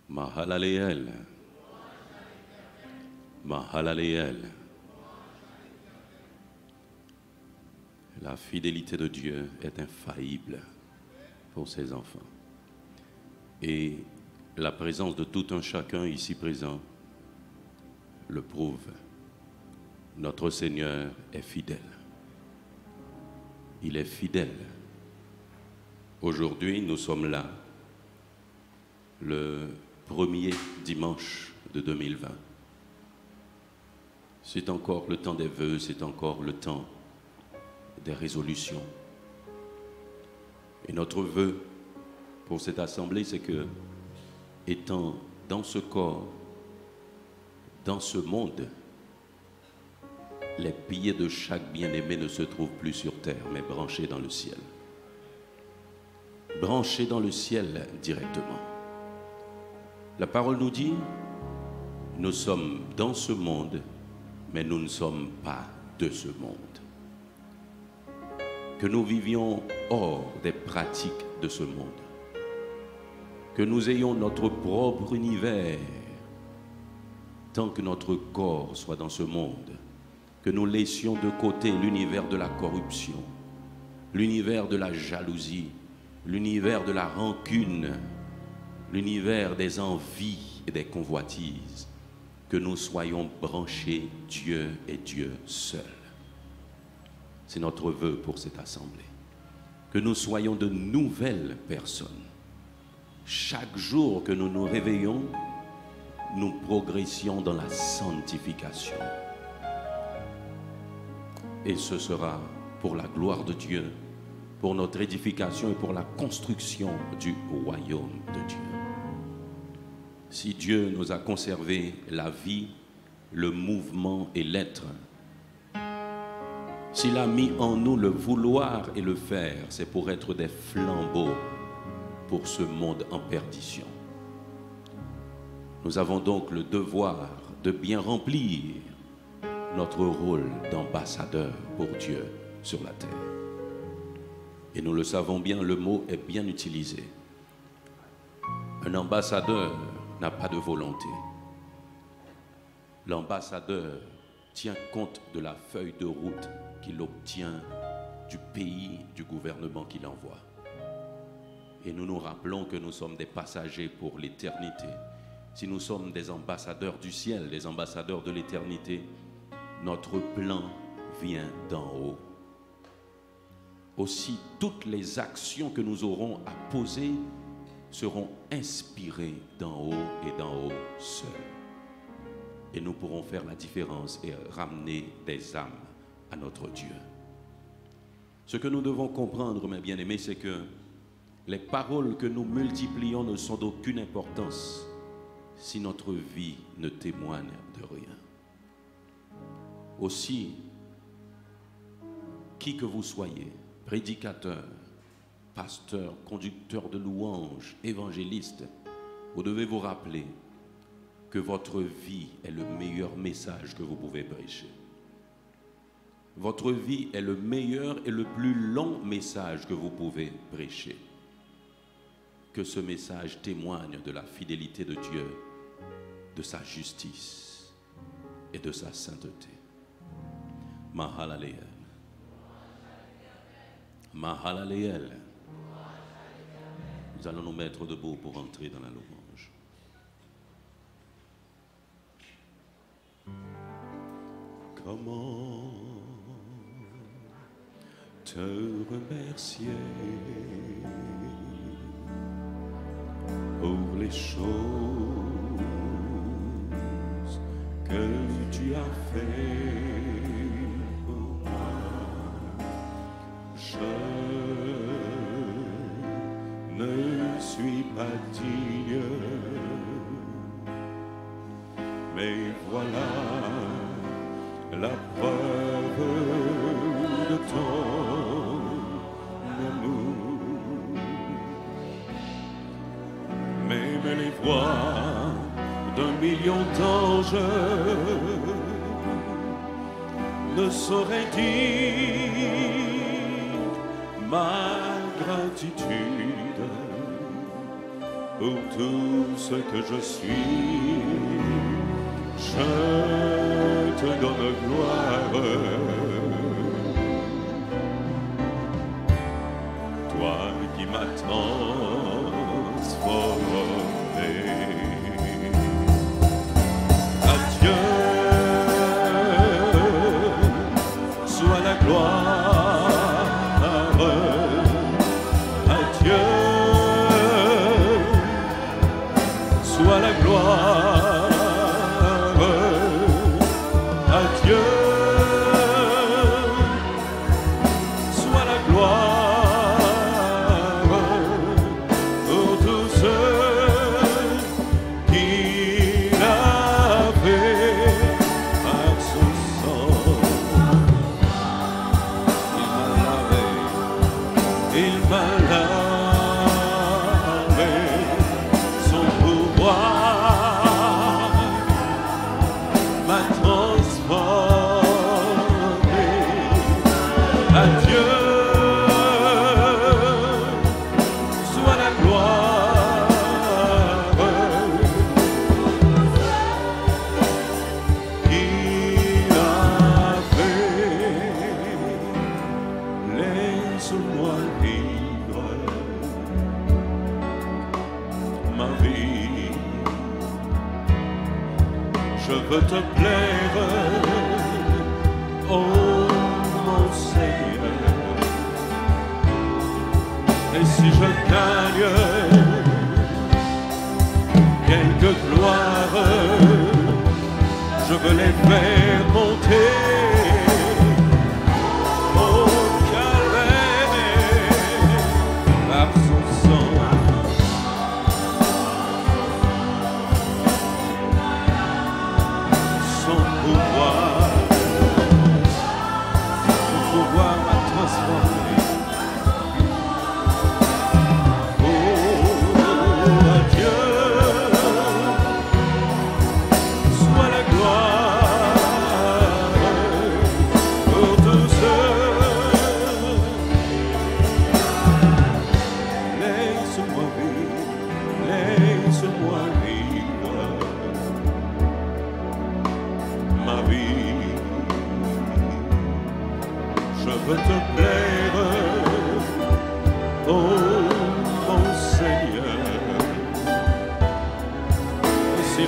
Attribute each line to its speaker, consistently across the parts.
Speaker 1: Mahalaleel. Mahalaleel. La fidélité de Dieu est infaillible pour ses enfants. Et la présence de tout un chacun ici présent le prouve. Notre Seigneur est fidèle. Il est fidèle. Aujourd'hui, nous sommes là, le premier dimanche de 2020. C'est encore le temps des vœux, c'est encore le temps des résolutions. Et notre vœu pour cette assemblée, c'est que, étant dans ce corps, dans ce monde, les pieds de chaque bien-aimé ne se trouvent plus sur terre, mais branchés dans le ciel. Branchés dans le ciel directement. La parole nous dit, nous sommes dans ce monde, mais nous ne sommes pas de ce monde. Que nous vivions hors des pratiques de ce monde. Que nous ayons notre propre univers, tant que notre corps soit dans ce monde. Que nous laissions de côté l'univers de la corruption, l'univers de la jalousie, l'univers de la rancune, l'univers des envies et des convoitises. Que nous soyons branchés Dieu et Dieu seul. C'est notre vœu pour cette assemblée. Que nous soyons de nouvelles personnes. Chaque jour que nous nous réveillons, nous progressions dans la sanctification. Et ce sera pour la gloire de Dieu, pour notre édification et pour la construction du royaume de Dieu. Si Dieu nous a conservé la vie, le mouvement et l'être, s'il a mis en nous le vouloir et le faire, c'est pour être des flambeaux pour ce monde en perdition. Nous avons donc le devoir de bien remplir notre rôle d'ambassadeur pour Dieu sur la terre. Et nous le savons bien, le mot est bien utilisé. Un ambassadeur n'a pas de volonté. L'ambassadeur tient compte de la feuille de route qu'il obtient du pays, du gouvernement qu'il envoie. Et nous nous rappelons que nous sommes des passagers pour l'éternité. Si nous sommes des ambassadeurs du ciel, des ambassadeurs de l'éternité, notre plan vient d'en haut. Aussi, toutes les actions que nous aurons à poser seront inspirées d'en haut et d'en haut seul. Et nous pourrons faire la différence et ramener des âmes à notre Dieu. Ce que nous devons comprendre, mes bien-aimés, c'est que les paroles que nous multiplions ne sont d'aucune importance si notre vie ne témoigne de rien. Aussi, qui que vous soyez, prédicateur, pasteur, conducteur de louanges, évangéliste, vous devez vous rappeler que votre vie est le meilleur message que vous pouvez prêcher. Votre vie est le meilleur et le plus long message que vous pouvez prêcher. Que ce message témoigne de la fidélité de Dieu, de sa justice et de sa sainteté. Mahalaleel. Mahalaleel. Nous allons nous mettre debout pour entrer dans la louange. Comment te remercier pour les choses que tu as fait pour moi. Je ne suis pas digne, mais voilà la preuve de ton amour. Même les voix d'un million d'anges ne sauraient dire ma gratitude. pour tout ce que je suis. Je te donne gloire. Toi qui m'as transformé. À Dieu soit la gloire. À Dieu soit la gloire. À Dieu soit la gloire pour tous ceux qu'il a fait par son sang. Il m'a lavé, son pouvoir m'a transformé. À Dieu soit la gloire qu'il a fait. Laisse-moi vivre ma vie. Je veux te plaire, oh mon Seigneur. Et si je gagne quelques gloires, je veux les faire monter au calvaire par son sang. Son pouvoir m'a transformé. Oh, à Dieu soit la gloire pour tous ceux. Laisse-moi vivre, laisse-moi vivre ma vie. Je veux te plaire, oh mon Seigneur. Et si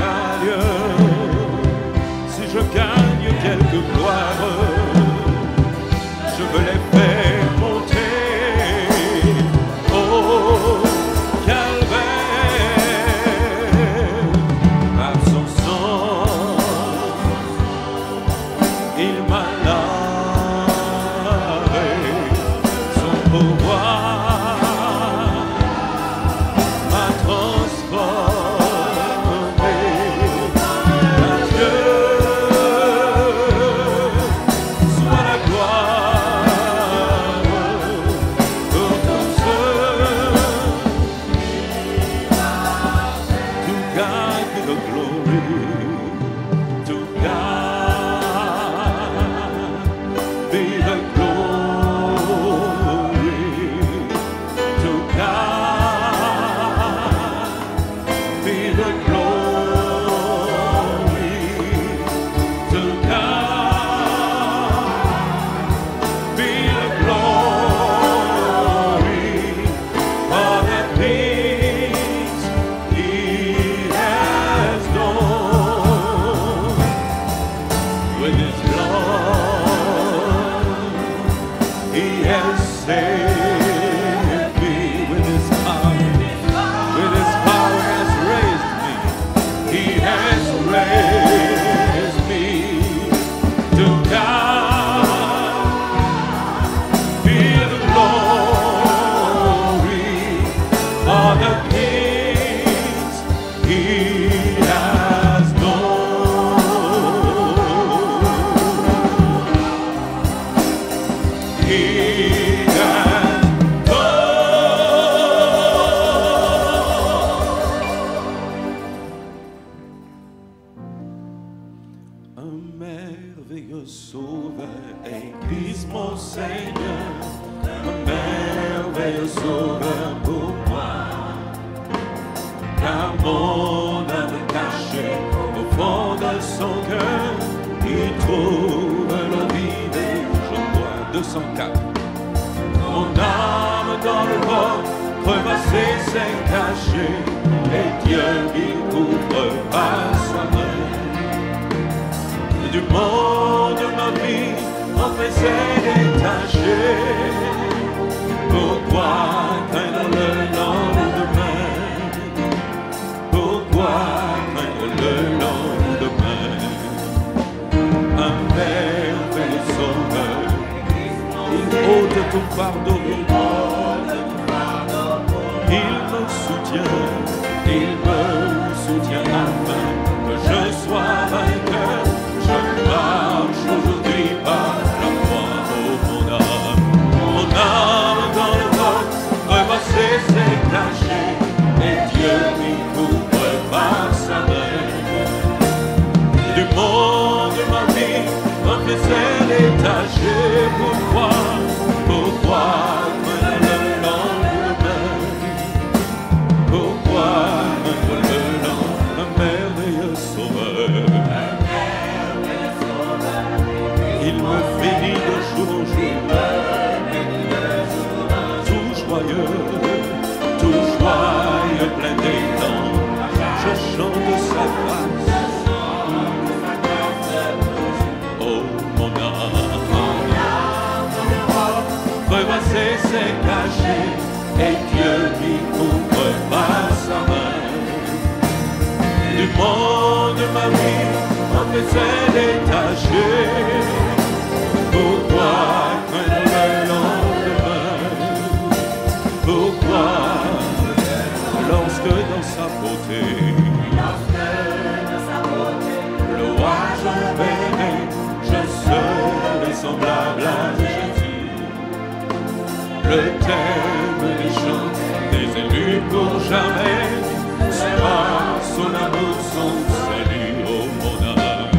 Speaker 1: je gagne quelques gloires, je veux les faire monter au calvaire par son sang. Il m'a lavé, son pouvoir m'a transformé. À Dieu mon âme cachée au fond de son cœur, il trouve le vide. Je vois 204. Mon âme dans le vent, crevassée s'est cachée, et Dieu qui couvre par sa main. Du monde ma vie, en fait s'est détachée. Pourquoi craindre le lendemain? Pourquoi craindre le lendemain? Un merveilleux sauveur, il ôte tout fardeau, il me soutient afin que je sois vainqueur. Je marche aujourd'hui par la foi, oh mon âme. Mon âme dans le vent, crevassée s'est cachée, et Dieu m'y couvre par sa main. Du monde de ma vie, ma vie s'est détachée. Pourquoi craindre le lendemain? Pourquoi craindre le lendemain? Un merveilleux sauveur, il me bénit de jour en jour, tout joyeux, plein d'élan, je chante sa grâce. Oh mon âme, crevassée s'est cachée, et Dieu m'y couvre par sa main. Du monde ma vie, en fait s'est détachée. Pourquoi craindre le lendemain? Pourquoi, lorsque dans sa beauté, le roi je verrai, je serai semblable à Jésus. Le thème des chants des élus pour jamais sera son amour, son salut, oh mon âme.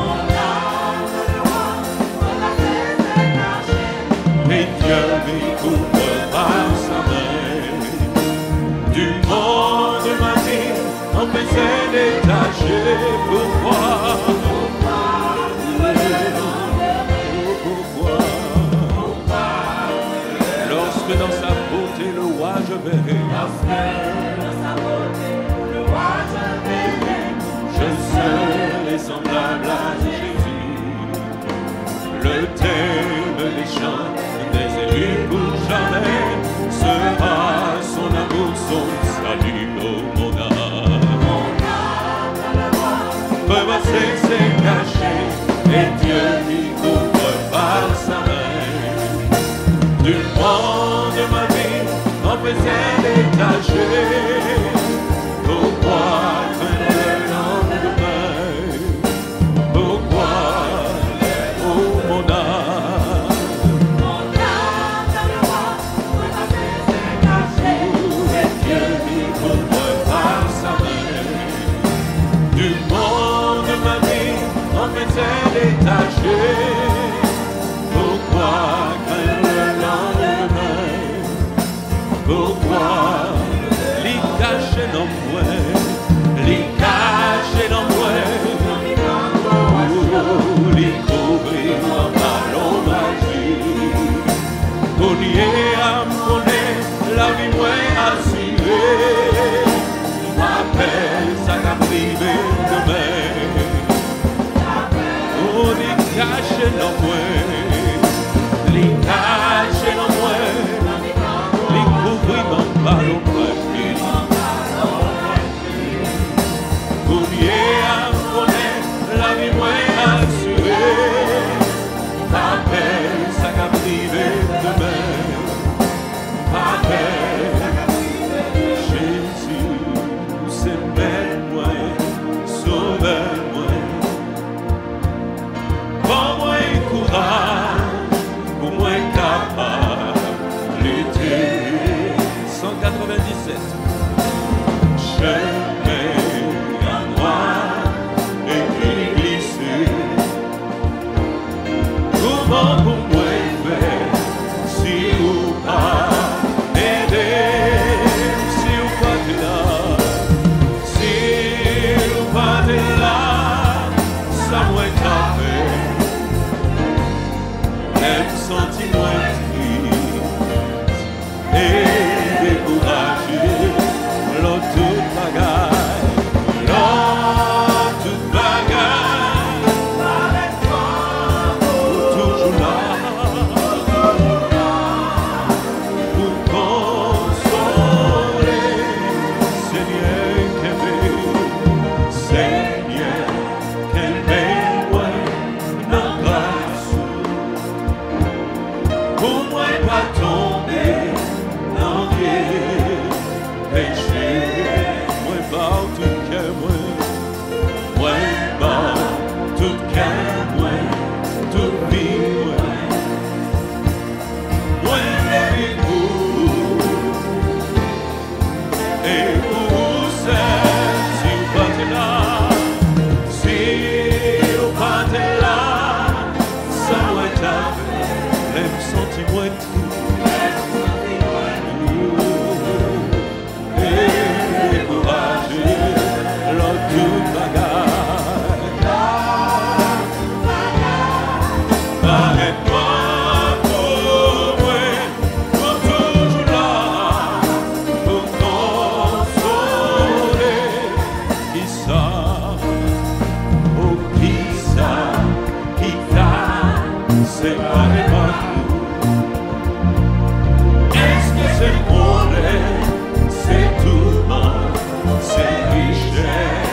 Speaker 1: Et Dieu m'y couvre par sa main. Du monde ma vie, en fait s'est détachée. Pourquoi? Lorsque dans sa beauté le roi je verrai, je serai semblable à Jésus. Le thème des chants des élus pour jamais sera son amour, son salut, oh mon âme. Crevassée s'est cachée, et Dieu m'y couvre par sa main. Du monde de ma vie, en fait s'est détachée. Pourquoi craindre le lendemain? Pourquoi, oh mon âme? Et Dieu m'y couvre par sa main. Du monde de ma vie, en fait s'est détachée. Pourquoi craindre le lendemain? Pourquoi l'y cacher dans moi? L'y cacher dans moi? L'y couvrir en ballon magique. Pour lier à mon nez, la vie moins assurée. M'appelle ça qu'a privé demain. Oh, l'y cacher dans moi. L'y cacher dans moi. L'y couvrir en ballon magique. Et pour celle, si vous partez là, si vous partez là, ça doit être avec les sentiments et découragé, l'autre tout bagarre. Arrête-toi pour moi, pour toujours là, pour consoler. Qui ça, oh qui ça, qui t'a séparé de nous? Est-ce que c'est le problème, c'est tout le monde, c'est richesse?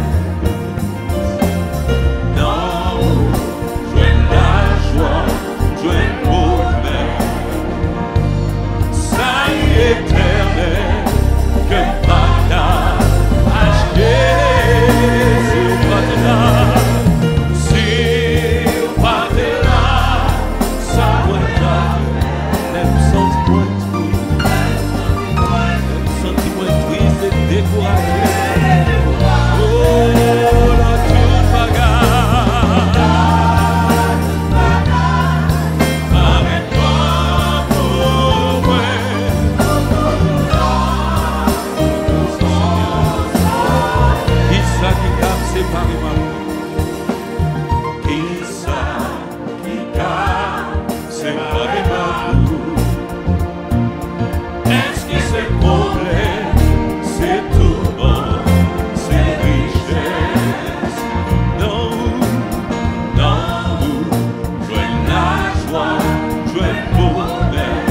Speaker 1: Éternel, que Papa a acheté, si vous partez là, si vous partez là, ça doit être les sentiments tristes et découragés. Oh, la toute bagarre. Arrête-toi pour moi. Séparément, qui ça qui t'a séparément? Est-ce que c'est le problème, c'est tout bon, c'est richesse? Non, nous, joignent la joie, joignent le bonheur.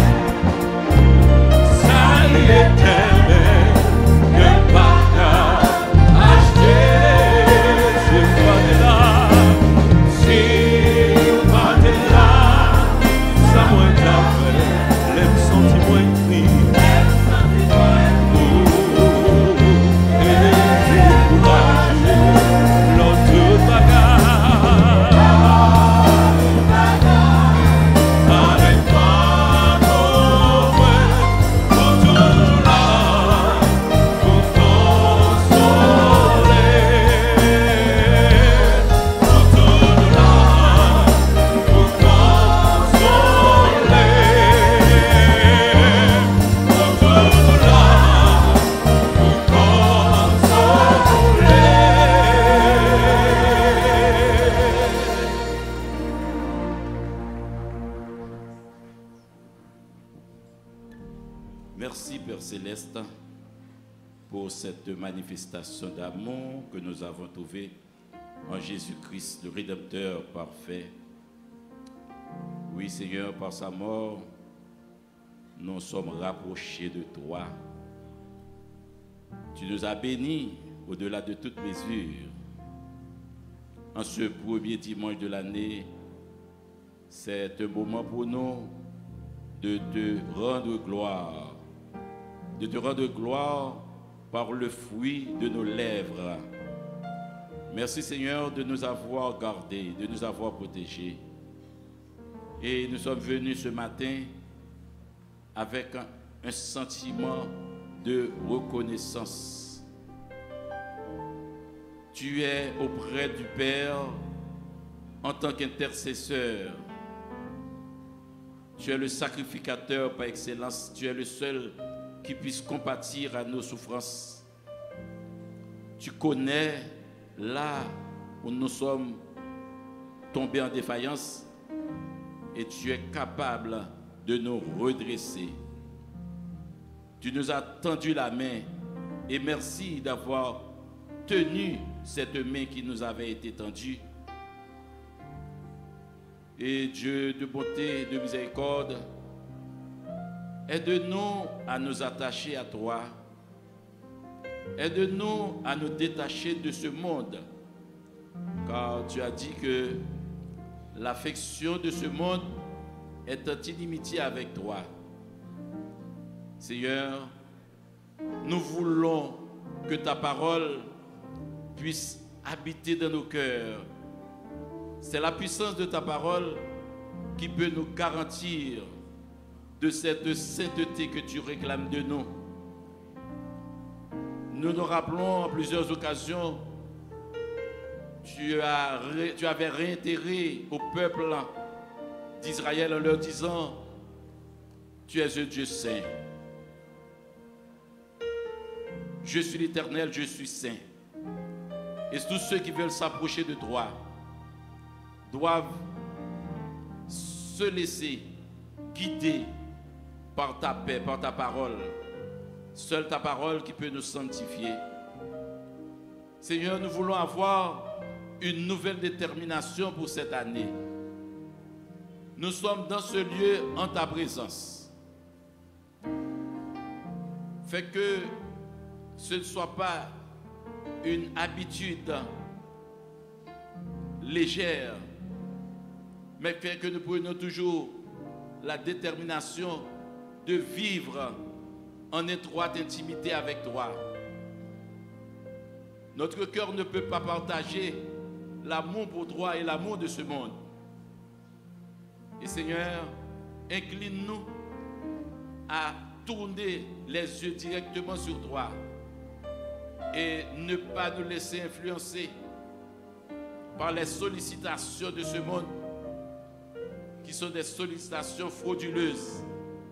Speaker 1: Ça y est éternel, que Papa a acheté. Merci Père Céleste pour cette manifestation d'amour que nous avons trouvée en Jésus-Christ, le Rédempteur parfait. Oui Seigneur, par sa mort, nous sommes rapprochés de toi. Tu nous as bénis au-delà de toute mesure. En ce premier dimanche de l'année, c'est un moment pour nous de te rendre gloire. De te rendre gloire par le fruit de nos lèvres. Merci Seigneur de nous avoir gardés, de nous avoir protégés. Et nous sommes venus ce matin avec un sentiment de reconnaissance. Tu es auprès du Père en tant qu'intercesseur. Tu es le sacrificateur par excellence. Tu es le seul qui puisse compatir à nos souffrances. Tu connais là où nous sommes tombés en défaillance et tu es capable de nous redresser. Tu nous as tendu la main et merci d'avoir tenu cette main qui nous avait été tendue. Et Dieu de bonté, de miséricorde, aide-nous à nous attacher à toi. Aide-nous à nous détacher de ce monde. Car tu as dit que l'affection de ce monde est en inimitié avec toi. Seigneur, nous voulons que ta parole puisse habiter dans nos cœurs. C'est la puissance de ta parole qui peut nous garantir de cette sainteté que tu réclames de nous.
Speaker 2: Nous nous rappelons en plusieurs occasions, tu avais réitéré au peuple d'Israël en leur disant, tu es un Dieu saint. Je suis l'Éternel, je suis saint. Et tous ceux qui veulent s'approcher de toi doivent se laisser guider par ta paix, par ta parole. Seule ta parole qui peut nous sanctifier. Seigneur, nous voulons avoir une nouvelle détermination pour cette année. Nous sommes dans ce lieu en ta présence. Fais que ce ne soit pas une habitude légère, mais fais que nous prenions toujours la détermination de vivre en étroite intimité avec toi. Notre cœur ne peut pas partager l'amour pour toi et l'amour de ce monde. Et Seigneur, incline-nous à tourner les yeux directement sur toi et ne pas nous laisser influencer par les sollicitations de ce monde qui sont des sollicitations frauduleuses.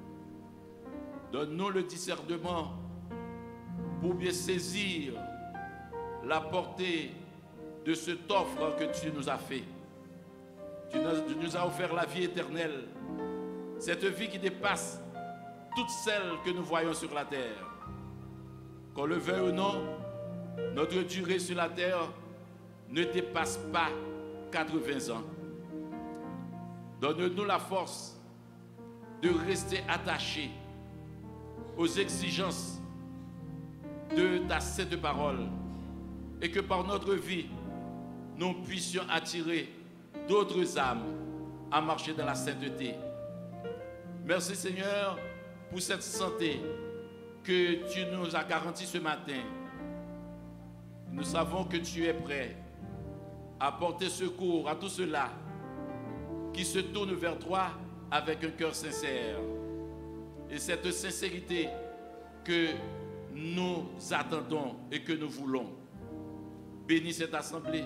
Speaker 2: Donne-nous le discernement pour bien saisir la portée de cette offre que tu nous as fait. Tu nous as offert la vie éternelle, cette vie qui dépasse toutes celles que nous voyons sur la terre. Qu'on le veuille ou non, notre durée sur la terre ne dépasse pas 80 ans. Donne-nous la force de rester attachés aux exigences de ta sainte parole et que par notre vie, nous puissions attirer d'autres âmes à marcher dans la sainteté. Merci Seigneur pour cette santé que tu nous as garantie ce matin. Nous savons que tu es prêt à porter secours à tous ceux-là qui se tournent vers toi avec un cœur sincère. Et cette sincérité que nous attendons et que nous voulons. Bénis cette assemblée.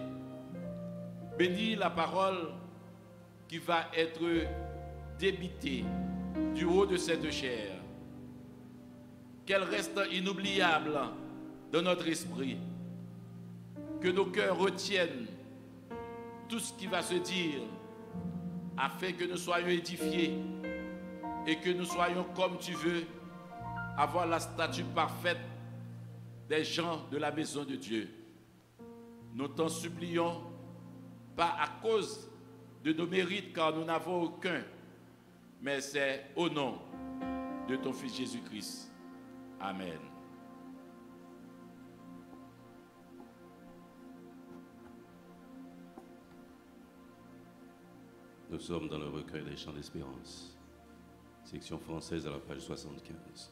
Speaker 2: Bénis la parole qui va être débitée du haut de cette chair. Qu'elle reste inoubliable dans notre esprit. Que nos cœurs retiennent tout ce qui va se dire afin que nous soyons édifiés et que nous soyons comme tu veux, avoir la statue parfaite des gens de la maison de Dieu. Nous t'en supplions, pas à cause de nos mérites, car nous n'avons aucun, mais c'est au nom de ton Fils Jésus-Christ. Amen.
Speaker 1: Nous sommes dans le recueil des chants d'espérance, section française à la page 75.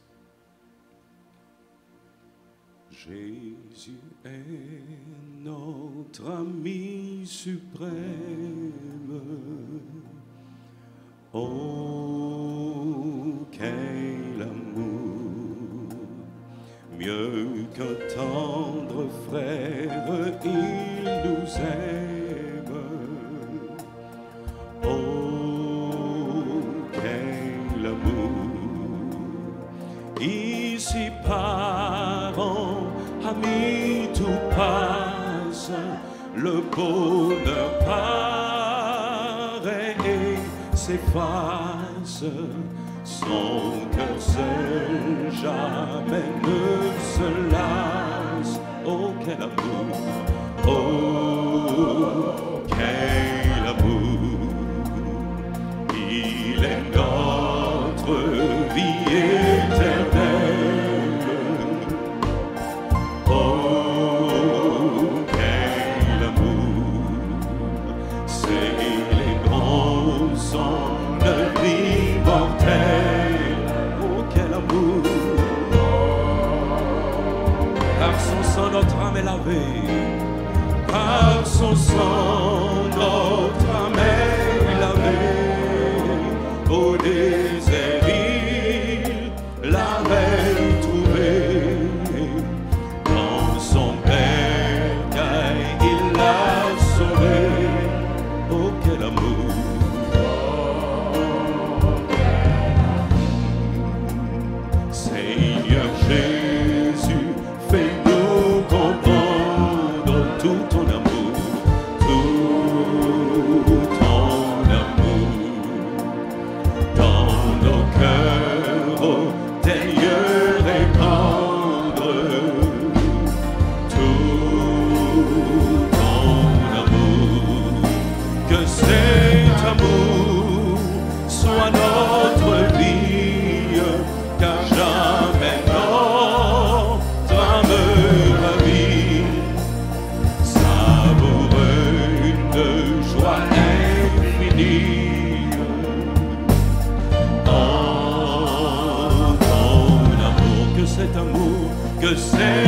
Speaker 1: Jésus est notre ami suprême. Oh, quel amour! Mieux qu'un tendre frère, il nous aime. Oh, quel amour! Ici, parents, amis, tout passe, le bonheur paraît et s'efface. Son cœur seul jamais ne se lasse. Oh, quel amour! Oh, quel amour! Il est notre vie éternelle. Oh, quel amour! C'est les grands sang de l'immortel. Oh, quel amour! Par son sang notre âme est lavée. Par son sang notre âme est lavée. Au désert, il l'avait trouvé. Dans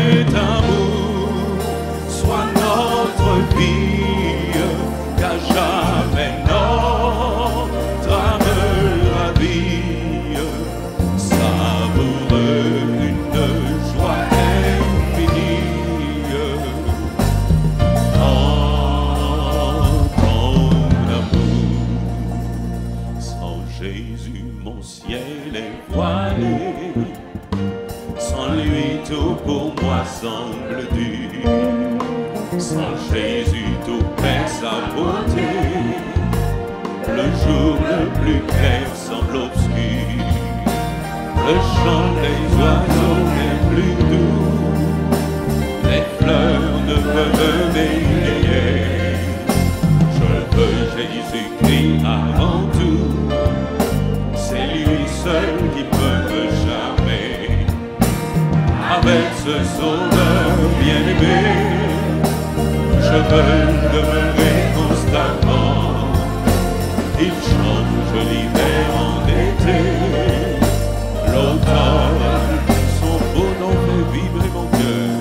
Speaker 1: cet amour soit notre vie, qu'à jamais notre âme ravie, savoureux une joie infinie. En ton amour, sans Jésus mon ciel est voilé. Sans lui tout pour moi semble dur. Sans Jésus tout perd sa beauté. Le jour le plus clair semble obscur. Le chant des oiseaux n'est plus doux. Les fleurs ne peuvent m'égayer. Je veux Jésus-Christ avant tout. C'est lui seul qui peut me charmer. Avec ce sauveur bien-aimé, je veux demeurer constamment. Il change l'hiver en été, l'automne, son beau nom fait vibrer mon cœur.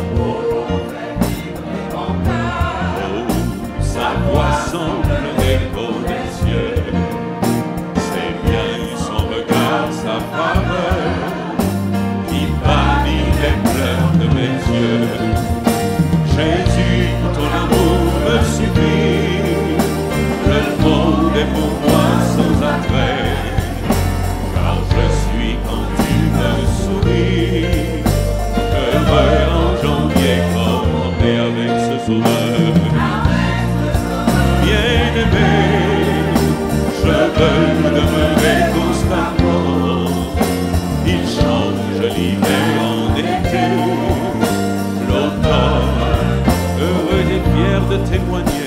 Speaker 1: Oh, sa voix semble l'écho des cieux. C'est bien son regard, sa faveur, qui bannit les pleurs de mes yeux. Jésus, ton amour me suffit. Le monde est pour moi sans attrait, car je suis quand tu me souris. Heureux en janvier, commander avec ce sauveur. Bien-aimé, je veux demeurer constamment. Il change l'hiver en été, l'automne, heureux et fier de témoigner.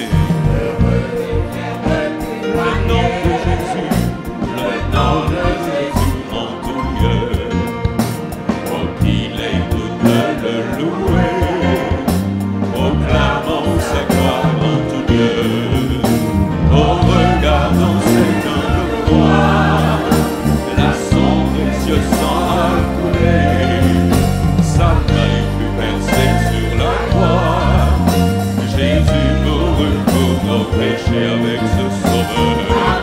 Speaker 1: Le nom de Jésus, le nom de Jésus en tout lieu. Oh, qu'il est doux de le louer, proclamons sa gloire en tout lieu. Oh, regardons cet humble croix, là son précieux sang a coulé. Sa main fut percée sur la croix. Jésus mourut pour nos péchés avec ce sauveur.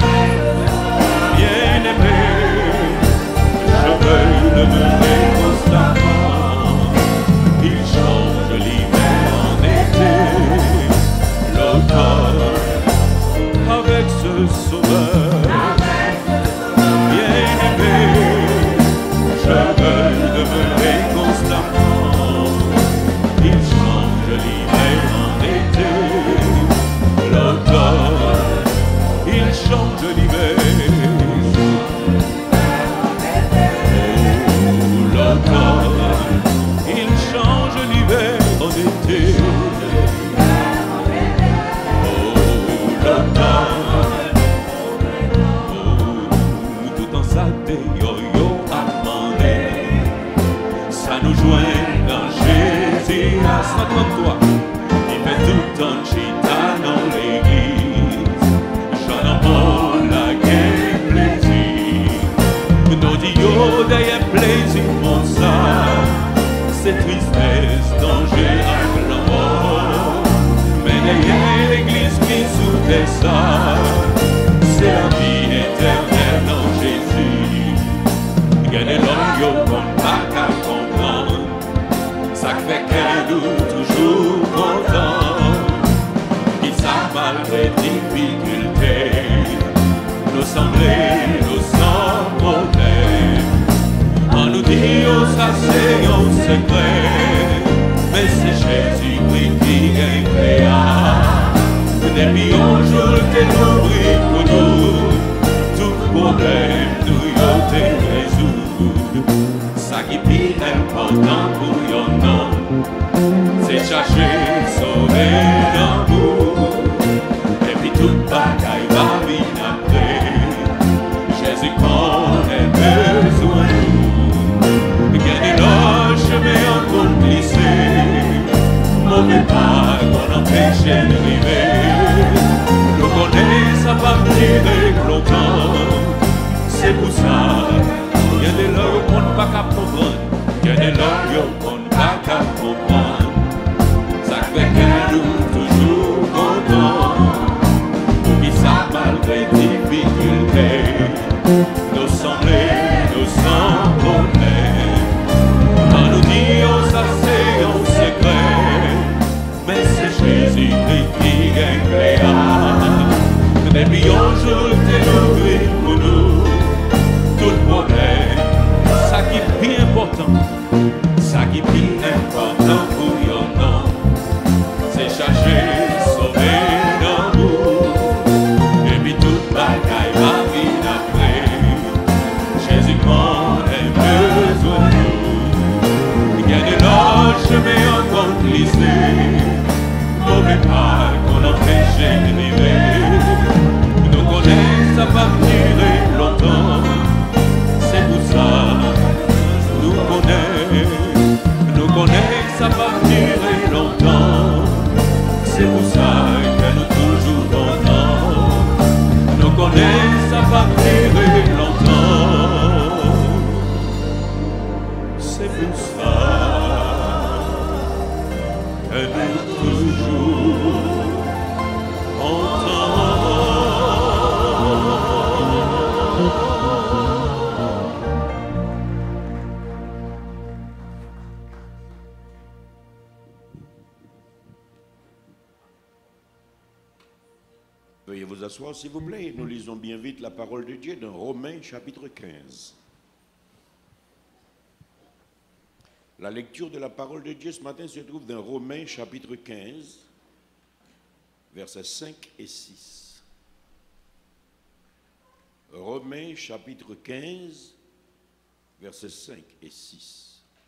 Speaker 1: Bien-aimé, je veux demeurer constamment. Il change l'hiver en été, l'automne avec ce sauveur. Bien-aimé, je veux demeurer constamment. Il change l'hiver en été, l'automne, il change l'hiver. Oh, l'automne, il change l'hiver en été. Oh, l'automne, oh, tout en sa yo-yo amandé. Ça nous joint dans Jésus à 133. Il fait tout en chita dans l'église. J'en ai pas la guerre plaisir. Nous disons d'ailleurs plaisir pour ça. C'est tristesse, danger à la mort. Mais derrière l'église qui soutient ça, c'est la vie éternelle dans Jésus. Gagnez l'homme qu'on n'a qu'à comprendre. Ça fait qu'un nous toujours content. Il s'est malgré difficultés, nous sembler, nous sans problème. En nous dit, oh, ça c'est un secret, mais c'est Jésus-Christ qui est créa. Depuis un jour, t'es nourri pour nous, tout problème, nous y'en résoudre. Ça qui est plus important pour yon nom, c'est chercher, sauver l'amour. Et puis tout bagaille va venir après. Jésus connaît besoin de nous. Gagner le chemin en complice, mauvais pas qu'on empêche d'arriver. Nous connaissons à partir de longtemps. C'est pour ça. Il y a des langues qu'on ne peut pas comprendre. Il y a des langues qu'on ne peut pas comprendre. comprendre. Ça fait que nous toujours contents. Pour qui ça malgré difficulté, nous sembler, nous sans problème. Quand nous disons ça c'est un secret, mais c'est Jésus-Christ qui est créable. Depuis un jour t'es ouvert pour nous, tout problème, ça qui est bien important, ça qui est bien important pour nous, c'est chercher, sauver l'amour, et puis toute bagaille va vite après, Jésus prend les besoins de nous, il y a de l'autre chemin encore glissé, mauvais pas qu'on empêche de vivre, nous connaissons ça va durer longtemps, c'est pour ça, nous connaissons ça va durer longtemps, c'est pour ça que nous toujours contents, nous connaissons ça va durer longtemps, c'est pour ça que nous toujours contents.
Speaker 3: Veuillez vous asseoir s'il vous plaît. Nous lisons bien vite la parole de Dieu dans Romains chapitre 15. La lecture de la parole de Dieu ce matin se trouve dans Romains chapitre 15, versets 5 et 6. Romains chapitre 15, versets 5 et 6.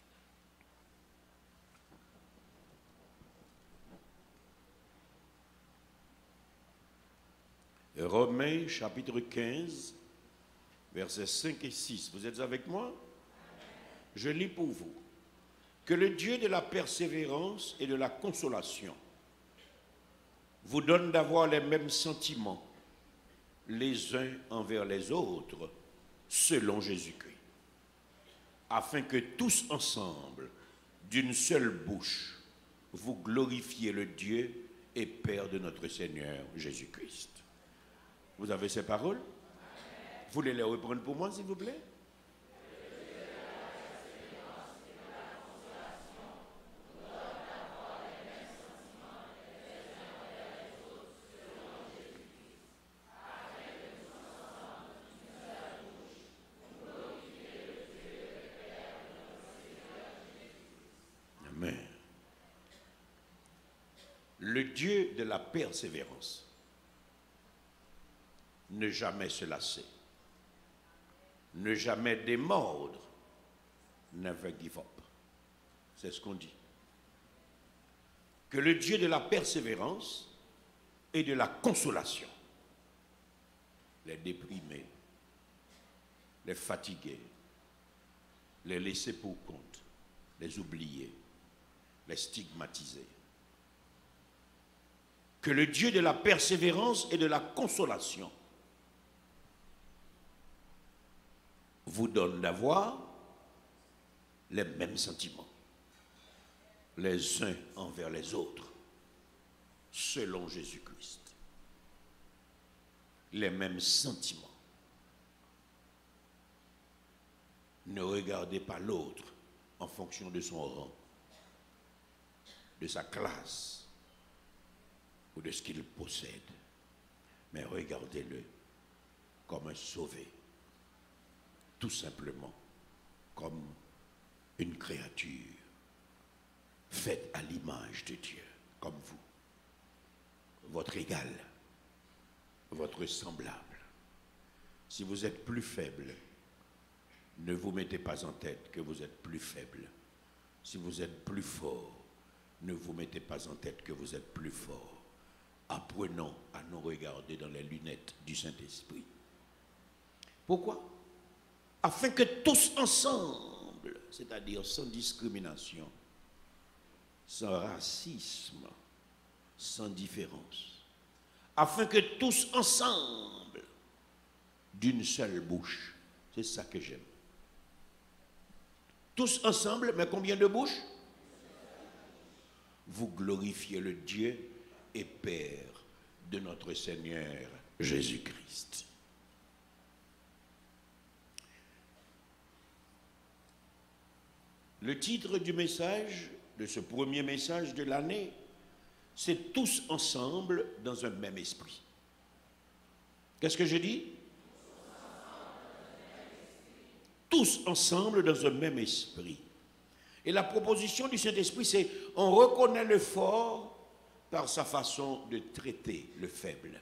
Speaker 3: Romains chapitre 15, versets 5 et 6. Vous êtes avec moi? Je lis pour vous. Que le Dieu de la persévérance et de la consolation vous donne d'avoir les mêmes sentiments les uns envers les autres selon Jésus-Christ, afin que tous ensemble, d'une seule bouche, vous glorifiez le Dieu et Père de notre Seigneur Jésus-Christ. Vous avez ces paroles? Vous voulez les reprendre pour moi, s'il vous plaît? Amen. Le Dieu de la persévérance, ne jamais se lasser, ne jamais démordre, never give up. C'est ce qu'on dit. Que le Dieu de la persévérance et de la consolation, les déprimés, les fatigués, les laissés pour compte, les oubliés, les stigmatisés, que le Dieu de la persévérance et de la consolation vous donne d'avoir les mêmes sentiments, les uns envers les autres, selon Jésus-Christ. Les mêmes sentiments. Ne regardez pas l'autre en fonction de son rang, de sa classe ou de ce qu'il possède, mais regardez-le comme un sauvé, tout simplement comme une créature faite à l'image de Dieu, comme vous, votre égal, votre semblable. Si vous êtes plus faible, ne vous mettez pas en tête que vous êtes plus faible. Si vous êtes plus fort, ne vous mettez pas en tête que vous êtes plus fort. Apprenons à nous regarder dans les lunettes du Saint-Esprit. Pourquoi? Afin que tous ensemble, c'est-à-dire sans discrimination, sans racisme, sans différence, afin que tous ensemble, d'une seule bouche, c'est ça que j'aime. Tous ensemble, mais combien de bouches? vous glorifiez le Dieu et Père de notre Seigneur Jésus-Christ. Le titre du message, de ce premier message de l'année, c'est tous ensemble dans un même esprit. Qu'est-ce que je dis? Tous ensemble dans un même esprit. Et la proposition du Saint-Esprit, c'est on reconnaît le fort par sa façon de traiter le faible.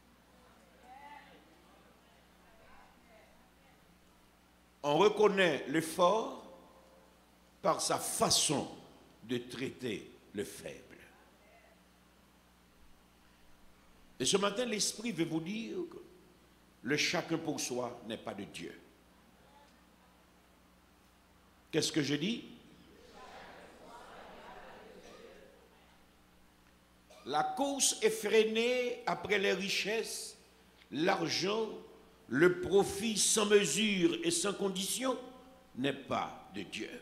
Speaker 3: On reconnaît le fort par sa façon de traiter le faible. Et ce matin, l'Esprit veut vous dire que le chacun pour soi n'est pas de Dieu. Qu'est-ce que je dis? La course effrénée après les richesses, l'argent, le profit sans mesure et sans condition n'est pas de Dieu.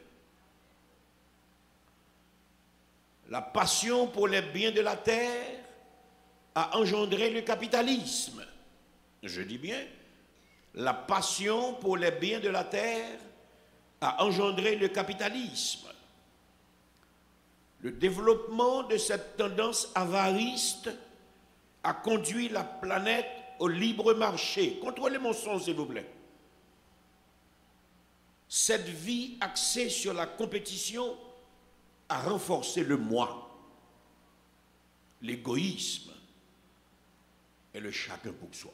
Speaker 3: La passion pour les biens de la terre a engendré le capitalisme. Je dis bien, la passion pour les biens de la terre a engendré le capitalisme. Le développement de cette tendance avariste a conduit la planète au libre marché. Contrôlez mon son, s'il vous plaît. Cette vie axée sur la compétition a renforcé le moi, l'égoïsme et le chacun pour soi.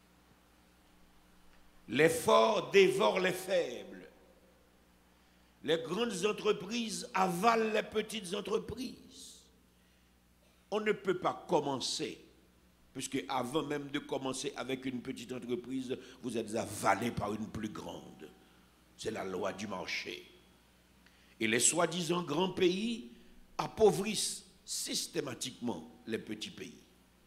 Speaker 3: Les forts dévorent les faibles. Les grandes entreprises avalent les petites entreprises. On ne peut pas commencer, puisque avant même de commencer avec une petite entreprise, vous êtes avalé par une plus grande. C'est la loi du marché. Et les soi-disant grands pays appauvrissent systématiquement les petits pays.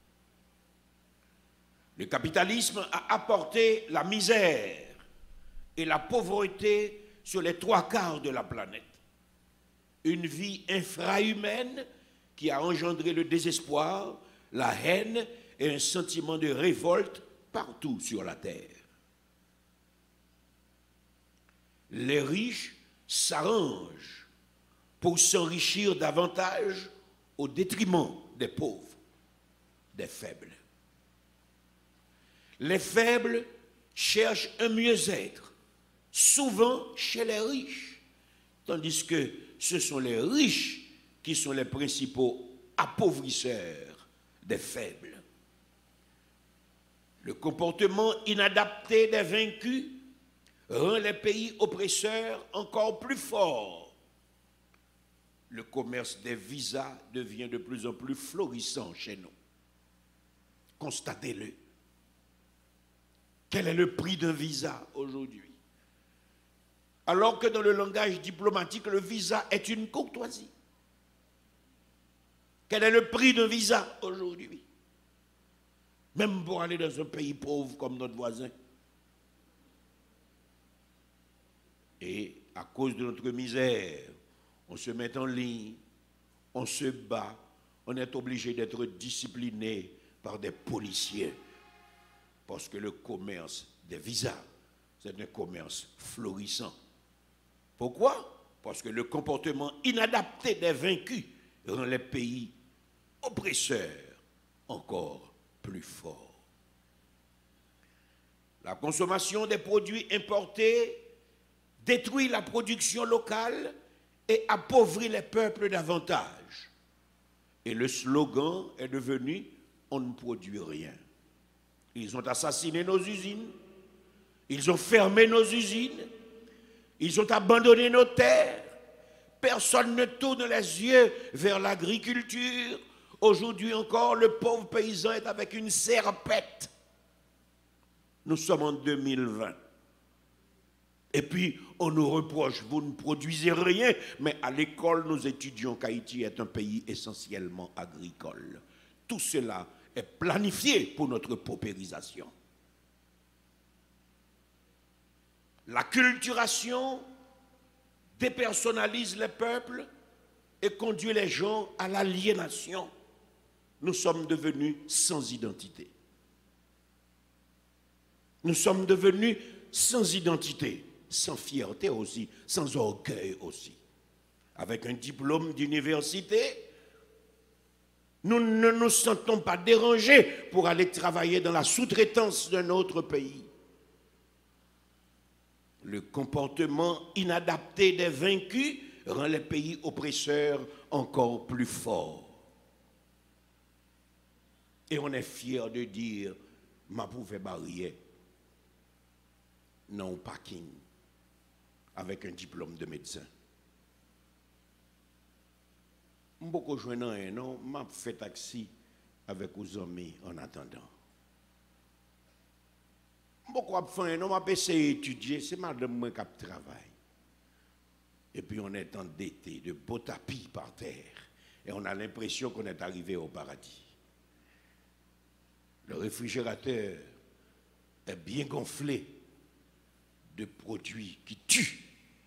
Speaker 3: Le capitalisme a apporté la misère et la pauvreté sur les 3/4 de la planète. Une vie infrahumaine qui a engendré le désespoir, la haine et un sentiment de révolte partout sur la terre. Les riches s'arrangent pour s'enrichir davantage au détriment des pauvres, des faibles. Les faibles cherchent un mieux-être, souvent chez les riches, tandis que ce sont les riches qui sont les principaux appauvrisseurs des faibles. Le comportement inadapté des vaincus rend les pays oppresseurs encore plus forts. Le commerce des visas devient de plus en plus florissant chez nous. Constatez-le. Quel est le prix d'un visa aujourd'hui? Alors que dans le langage diplomatique, le visa est une courtoisie. Quel est le prix d'un visa aujourd'hui? Même pour aller dans un pays pauvre comme notre voisin. Et à cause de notre misère, on se met en ligne, on se bat, on est obligé d'être discipliné par des policiers. Parce que le commerce des visas, c'est un commerce florissant. Pourquoi? Parce que le comportement inadapté des vaincus rend les pays oppresseurs encore plus forts. La consommation des produits importés détruit la production locale et appauvrit les peuples davantage. Et le slogan est devenu « On ne produit rien ». Ils ont assassiné nos usines, ils ont fermé nos usines, ils ont abandonné nos terres. Personne ne tourne les yeux vers l'agriculture. Aujourd'hui encore, le pauvre paysan est avec une serpette. Nous sommes en 2020. Et puis, on nous reproche, vous ne produisez rien, mais à l'école, nous étudions qu'Haïti est un pays essentiellement agricole. Tout cela est planifié pour notre paupérisation. La culturation dépersonnalise les peuples et conduit les gens à l'aliénation. Nous sommes devenus sans identité. Nous sommes devenus sans identité, sans fierté aussi, sans orgueil aussi. Avec un diplôme d'université, nous ne nous sentons pas dérangés pour aller travailler dans la sous-traitance d'un autre pays. Le comportement inadapté des vaincus rend les pays oppresseurs encore plus forts. Et on est fier de dire, ma pouvait barrière, non parking, avec un diplôme de médecin. Beaucoup de gens non, m'a fait taxi avec aux amis en attendant. Beaucoup de gens non, m'a essayé d'étudier, c'est madame moi qui travaille. Et puis on est endetté de beaux tapis par terre et on a l'impression qu'on est arrivé au paradis. Le réfrigérateur est bien gonflé de produits qui tuent.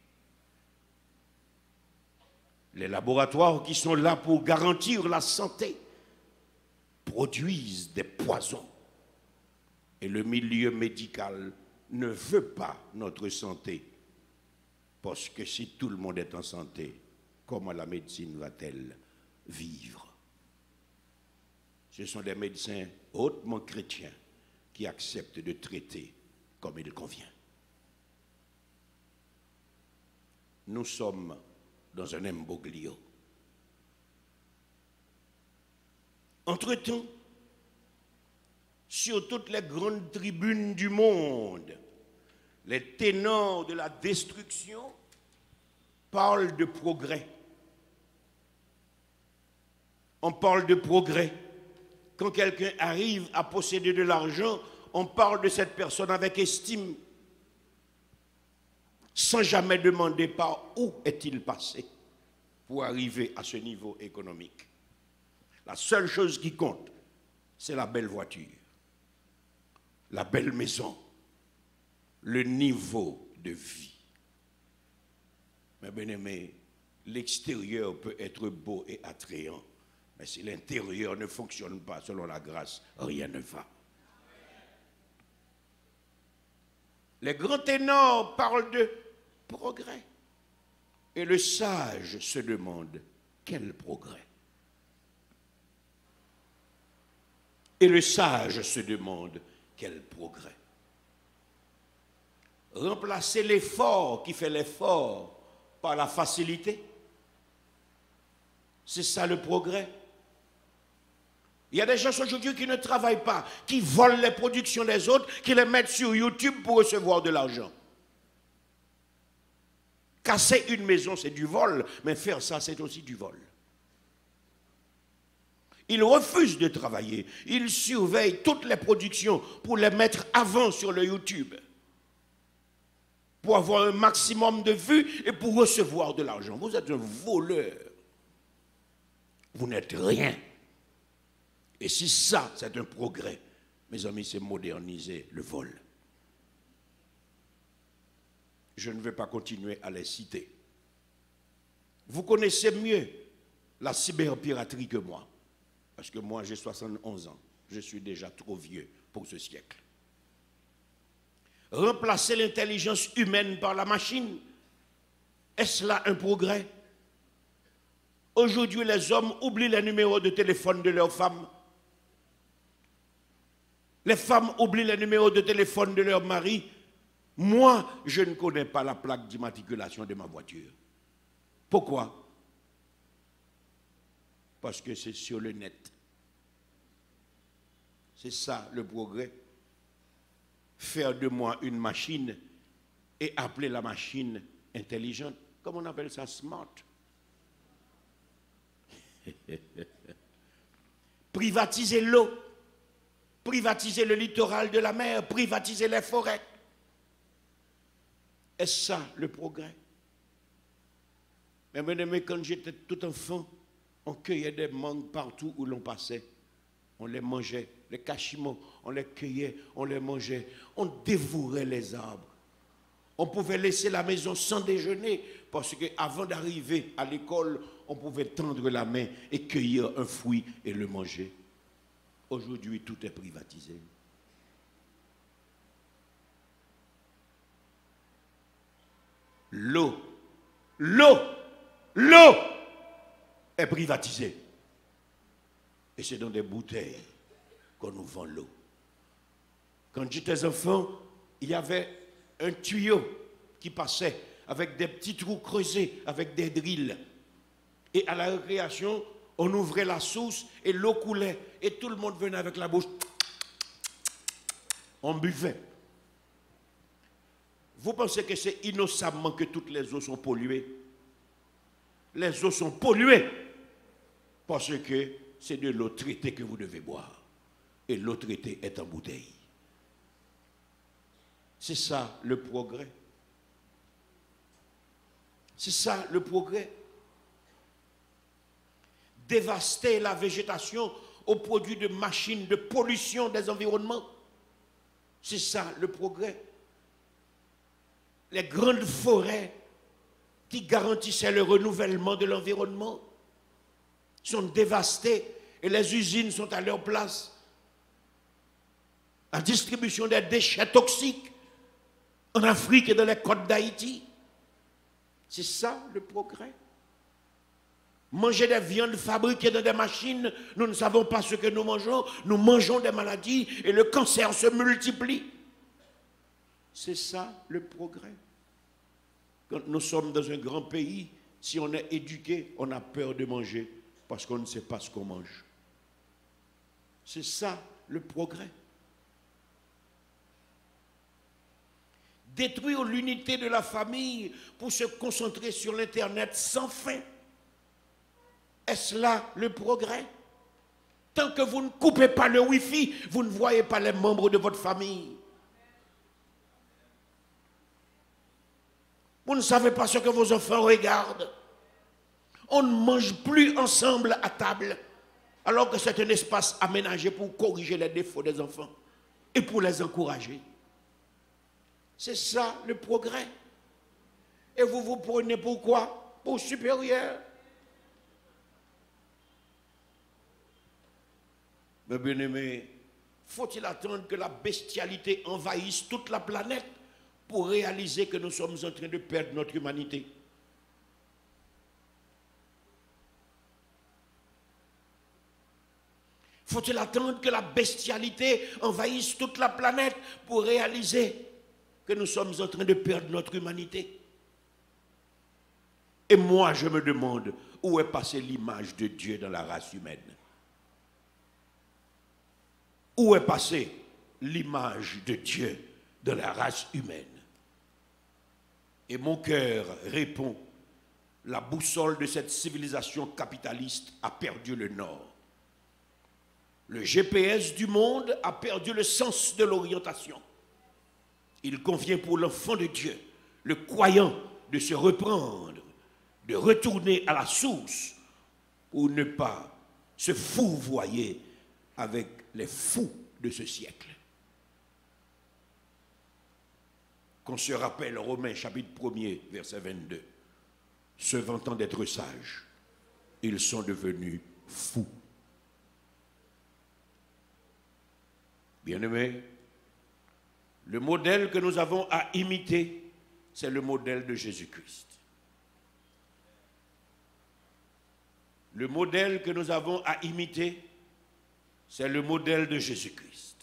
Speaker 3: Les laboratoires qui sont là pour garantir la santé produisent des poisons. Et le milieu médical ne veut pas notre santé. Parce que si tout le monde est en santé, comment la médecine va-t-elle vivre? Ce sont des médecins hautement chrétiens qui acceptent de traiter comme il convient. Nous sommes dans un imbroglio. Entre-temps, sur toutes les grandes tribunes du monde, les ténors de la destruction parlent de progrès. On parle de progrès. Quand quelqu'un arrive à posséder de l'argent, on parle de cette personne avec estime, sans jamais demander par où est-il passé pour arriver à ce niveau économique. La seule chose qui compte, c'est la belle voiture, la belle maison, le niveau de vie. Mais bien aimé, l'extérieur peut être beau et attrayant, mais si l'intérieur ne fonctionne pas selon la grâce, rien ne va. Les grands ténors parlent de progrès. Et le sage se demande, quel progrès? Et le sage se demande, quel progrès? Remplacer l'effort qui fait l'effort par la facilité, c'est ça le progrès. Il y a des gens aujourd'hui qui ne travaillent pas, qui volent les productions des autres, qui les mettent sur YouTube pour recevoir de l'argent. Casser une maison, c'est du vol, mais faire ça, c'est aussi du vol. Ils refusent de travailler. Ils surveillent toutes les productions pour les mettre avant sur le YouTube, pour avoir un maximum de vues et pour recevoir de l'argent. Vous êtes un voleur. Vous n'êtes rien. Et si ça, c'est un progrès, mes amis, c'est moderniser le vol. Je ne vais pas continuer à les citer. Vous connaissez mieux la cyberpiraterie que moi. Parce que moi, j'ai 71 ans. Je suis déjà trop vieux pour ce siècle. Remplacer l'intelligence humaine par la machine, est-ce là un progrès? Aujourd'hui, les hommes oublient les numéros de téléphone de leurs femmes. Les femmes oublient les numéros de téléphone de leur mari. Moi, je ne connais pas la plaque d'immatriculation de ma voiture. Pourquoi? Parce que c'est sur le net. C'est ça le progrès. Faire de moi une machine et appeler la machine intelligente. Comment on appelle ça? Smart. Privatiser l'eau, privatiser le littoral de la mer, privatiser les forêts. Est-ce ça le progrès? Mais quand j'étais tout enfant, on cueillait des mangues partout où l'on passait. On les mangeait, les cachimots, on les cueillait, on les mangeait. On dévorait les arbres. On pouvait laisser la maison sans déjeuner parce qu'avant d'arriver à l'école, on pouvait tendre la main et cueillir un fruit et le manger. Aujourd'hui, tout est privatisé. L'eau est privatisée. Et c'est dans des bouteilles qu'on nous vend l'eau. Quand j'étais enfant, il y avait un tuyau qui passait avec des petits trous creusés, avec des drills. Et à la récréation, on ouvrait la source et l'eau coulait. Et tout le monde venait avec la bouche. On buvait. Vous pensez que c'est innocemment que toutes les eaux sont polluées? Les eaux sont polluées parce que c'est de l'eau traitée que vous devez boire. Et l'eau traitée est en bouteille. C'est ça le progrès. C'est ça le progrès. Dévaster la végétation au produit de machines de pollution des environnements. C'est ça le progrès. Les grandes forêts qui garantissaient le renouvellement de l'environnement sont dévastées et les usines sont à leur place. La distribution des déchets toxiques en Afrique et dans les côtes d'Haïti. C'est ça le progrès. Manger des viandes fabriquées dans des machines, nous ne savons pas ce que nous mangeons des maladies et le cancer se multiplie. C'est ça le progrès. Quand nous sommes dans un grand pays, si on est éduqué, on a peur de manger parce qu'on ne sait pas ce qu'on mange. C'est ça le progrès. Détruire l'unité de la famille pour se concentrer sur l'Internet sans fin. Est-ce là le progrès? Tant que vous ne coupez pas le Wi-Fi, vous ne voyez pas les membres de votre famille. Vous ne savez pas ce que vos enfants regardent. On ne mange plus ensemble à table, alors que c'est un espace aménagé pour corriger les défauts des enfants et pour les encourager. C'est ça le progrès. Et vous vous prenez pour quoi? Pour supérieur. Mais bien aimé, faut-il attendre que la bestialité envahisse toute la planète pour réaliser que nous sommes en train de perdre notre humanité? Faut-il attendre que la bestialité envahisse toute la planète pour réaliser que nous sommes en train de perdre notre humanité? Et moi, je me demande, où est passée l'image de Dieu dans la race humaine? Où est passée l'image de Dieu dans la race humaine? Et mon cœur répond, la boussole de cette civilisation capitaliste a perdu le nord. Le GPS du monde a perdu le sens de l'orientation. Il convient pour l'enfant de Dieu, le croyant, de se reprendre, de retourner à la source pour ne pas se fourvoyer avec les fous de ce siècle. Qu'on se rappelle Romains chapitre 1er, verset 22. Se vantant d'être sages, ils sont devenus fous. Bien-aimés, le modèle que nous avons à imiter, c'est le modèle de Jésus-Christ. Le modèle que nous avons à imiter, c'est le modèle de Jésus-Christ.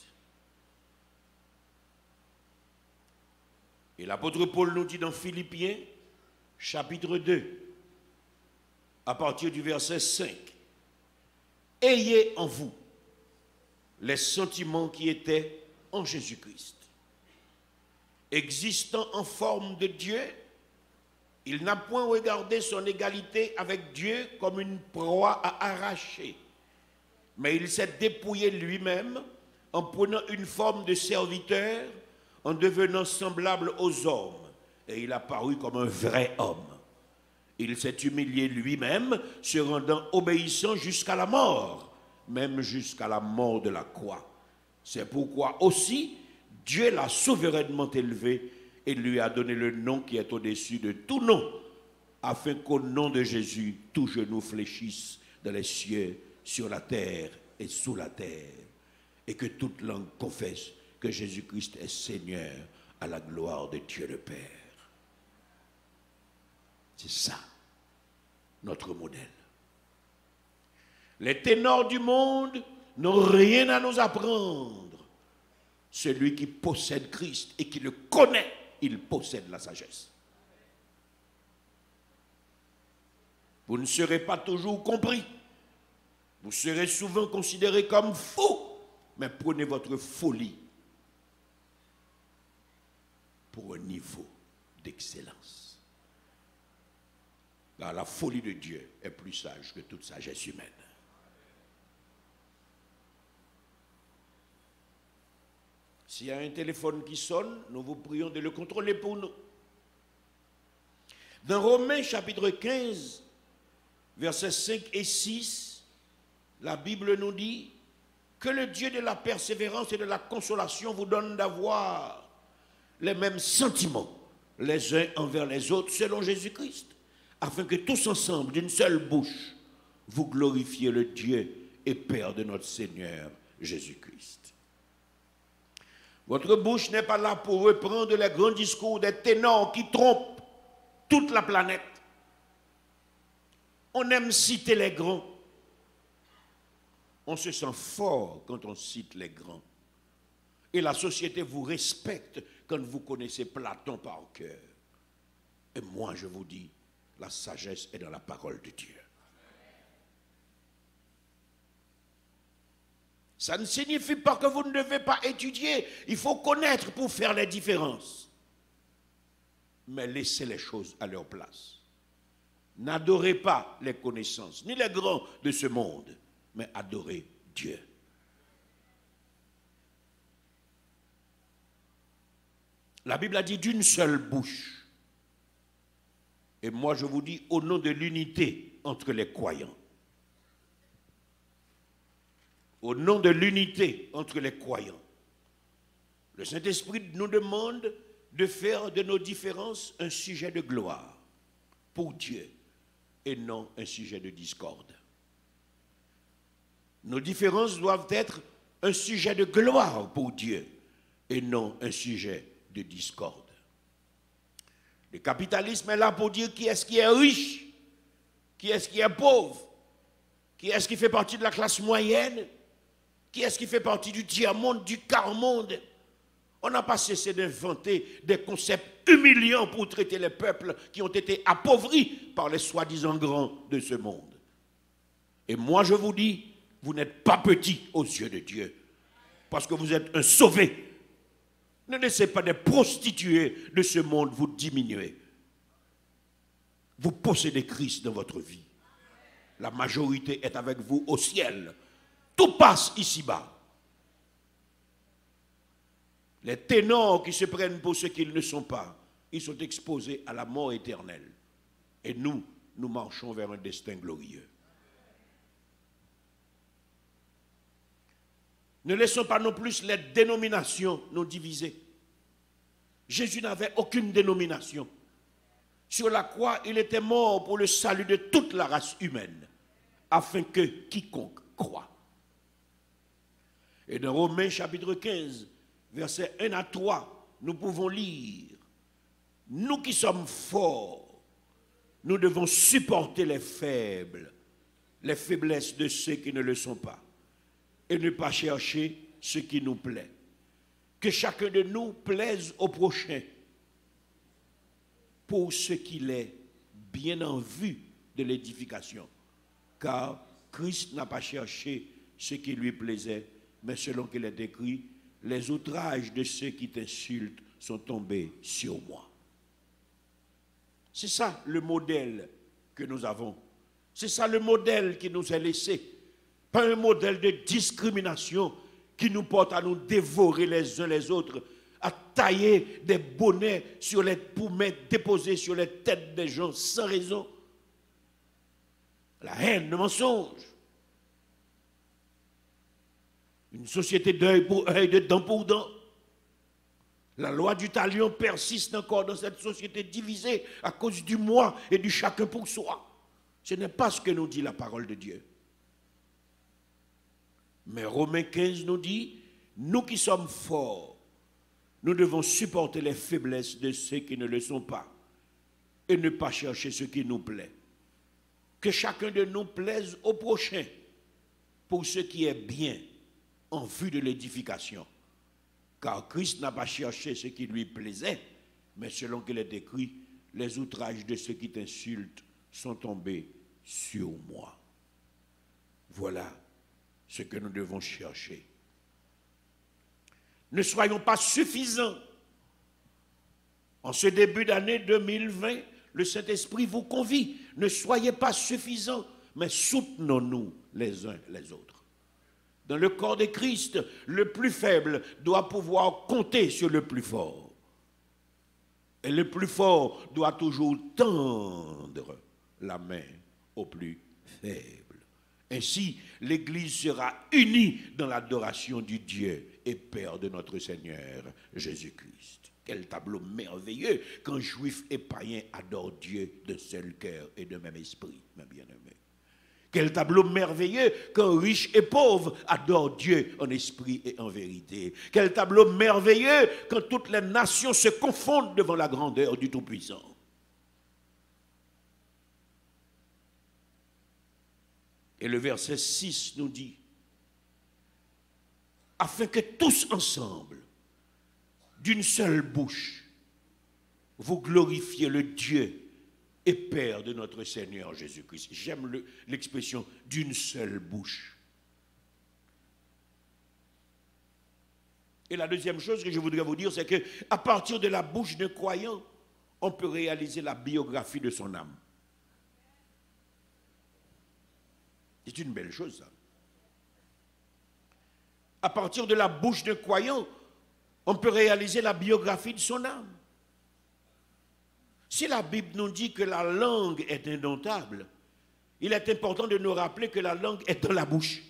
Speaker 3: Et l'apôtre Paul nous dit dans Philippiens, chapitre 2, à partir du verset 5, « Ayez en vous les sentiments qui étaient en Jésus-Christ. Existant en forme de Dieu, il n'a point regardé son égalité avec Dieu comme une proie à arracher, mais il s'est dépouillé lui-même en prenant une forme de serviteur, en devenant semblable aux hommes, et il a paru comme un vrai homme. Il s'est humilié lui-même, se rendant obéissant jusqu'à la mort, même jusqu'à la mort de la croix. C'est pourquoi aussi Dieu l'a souverainement élevé et lui a donné le nom qui est au-dessus de tout nom, afin qu'au nom de Jésus, tout genou fléchisse dans les cieux, sur la terre et sous la terre, et que toute langue confesse que Jésus-Christ est Seigneur à la gloire de Dieu le Père. C'est ça, notre modèle. Les ténors du monde n'ont rien à nous apprendre. Celui qui possède Christ et qui le connaît, il possède la sagesse. Vous ne serez pas toujours compris. Vous serez souvent considéré comme fou. Mais prenez votre folie pour un niveau d'excellence. Car la folie de Dieu est plus sage que toute sagesse humaine. S'il y a un téléphone qui sonne, nous vous prions de le contrôler pour nous. Dans Romains chapitre 15, versets 5 et 6, la Bible nous dit que le Dieu de la persévérance et de la consolation vous donne d'avoir les mêmes sentiments les uns envers les autres selon Jésus-Christ, afin que tous ensemble, d'une seule bouche, vous glorifiez le Dieu et Père de notre Seigneur Jésus-Christ. Votre bouche n'est pas là pour reprendre les grands discours des ténors qui trompent toute la planète. On aime citer les grands. On se sent fort quand on cite les grands. Et la société vous respecte quand vous connaissez Platon par cœur. Et moi, je vous dis, la sagesse est dans la parole de Dieu. Ça ne signifie pas que vous ne devez pas étudier. Il faut connaître pour faire les différences. Mais laissez les choses à leur place. N'adorez pas les connaissances, ni les grands de ce monde, mais adorez Dieu. La Bible a dit d'une seule bouche. Et moi je vous dis au nom de l'unité entre les croyants. Au nom de l'unité entre les croyants. Le Saint-Esprit nous demande de faire de nos différences un sujet de gloire pour Dieu et non un sujet de discorde. Nos différences doivent être un sujet de gloire pour Dieu et non un sujet de discorde. Le capitalisme est là pour dire qui est-ce qui est riche, qui est-ce qui est pauvre, qui est-ce qui fait partie de la classe moyenne, qui est-ce qui fait partie du tiers-monde, du quart-monde. On n'a pas cessé d'inventer des concepts humiliants pour traiter les peuples qui ont été appauvris par les soi-disant grands de ce monde. Et moi je vous dis, vous n'êtes pas petit aux yeux de Dieu, parce que vous êtes un sauvé. Ne laissez pas des prostituées de ce monde vous diminuer. Vous possédez Christ dans votre vie. La majorité est avec vous au ciel. Tout passe ici-bas. Les ténors qui se prennent pour ce qu'ils ne sont pas, ils sont exposés à la mort éternelle. Et nous, nous marchons vers un destin glorieux. Ne laissons pas non plus les dénominations nous diviser. Jésus n'avait aucune dénomination. Sur la croix, il était mort pour le salut de toute la race humaine, afin que quiconque croit. Et dans Romains chapitre 15, versets 1 à 3, nous pouvons lire: nous qui sommes forts, nous devons supporter les faibles, les faiblesses de ceux qui ne le sont pas, et ne pas chercher ce qui nous plaît. Que chacun de nous plaise au prochain pour ce qu'il est, bien en vue de l'édification. Car Christ n'a pas cherché ce qui lui plaisait, mais selon qu'il est écrit, les outrages de ceux qui t'insultent sont tombés sur moi. C'est ça le modèle que nous avons. C'est ça le modèle qui nous est laissé. Pas un modèle de discrimination qui nous porte à nous dévorer les uns les autres, à tailler des bonnets pour mettre déposés sur les têtes des gens sans raison. La haine, le mensonge. Une société d'œil pour œil, de dent pour dent. La loi du talion persiste encore dans cette société divisée à cause du moi et du chacun pour soi. Ce n'est pas ce que nous dit la parole de Dieu. Mais Romains 15 nous dit, nous qui sommes forts, nous devons supporter les faiblesses de ceux qui ne le sont pas et ne pas chercher ce qui nous plaît. Que chacun de nous plaise au prochain pour ce qui est bien en vue de l'édification. Car Christ n'a pas cherché ce qui lui plaisait, mais selon qu'il est écrit, les outrages de ceux qui t'insultent sont tombés sur moi. Voilà ce que nous devons chercher. Ne soyons pas suffisants. En ce début d'année 2020, le Saint-Esprit vous convie. Ne soyez pas suffisants, mais soutenons-nous les uns les autres. Dans le corps de Christ, le plus faible doit pouvoir compter sur le plus fort. Et le plus fort doit toujours tendre la main au plus faible. Ainsi, l'Église sera unie dans l'adoration du Dieu et Père de notre Seigneur Jésus-Christ. Quel tableau merveilleux quand juifs et païens adorent Dieu d'un seul cœur et d'un même esprit, mes bien-aimés. Quel tableau merveilleux quand riches et pauvres adorent Dieu en esprit et en vérité. Quel tableau merveilleux quand toutes les nations se confondent devant la grandeur du Tout-Puissant. Et le verset 6 nous dit, afin que tous ensemble, d'une seule bouche, vous glorifiez le Dieu et Père de notre Seigneur Jésus-Christ. J'aime l'expression d'une seule bouche. Et la deuxième chose que je voudrais vous dire, c'est qu'à partir de la bouche d'un croyant, on peut réaliser la biographie de son âme. C'est une belle chose, ça. À partir de la bouche d'un croyant, on peut réaliser la biographie de son âme. Si la Bible nous dit que la langue est indomptable, il est important de nous rappeler que la langue est dans la bouche.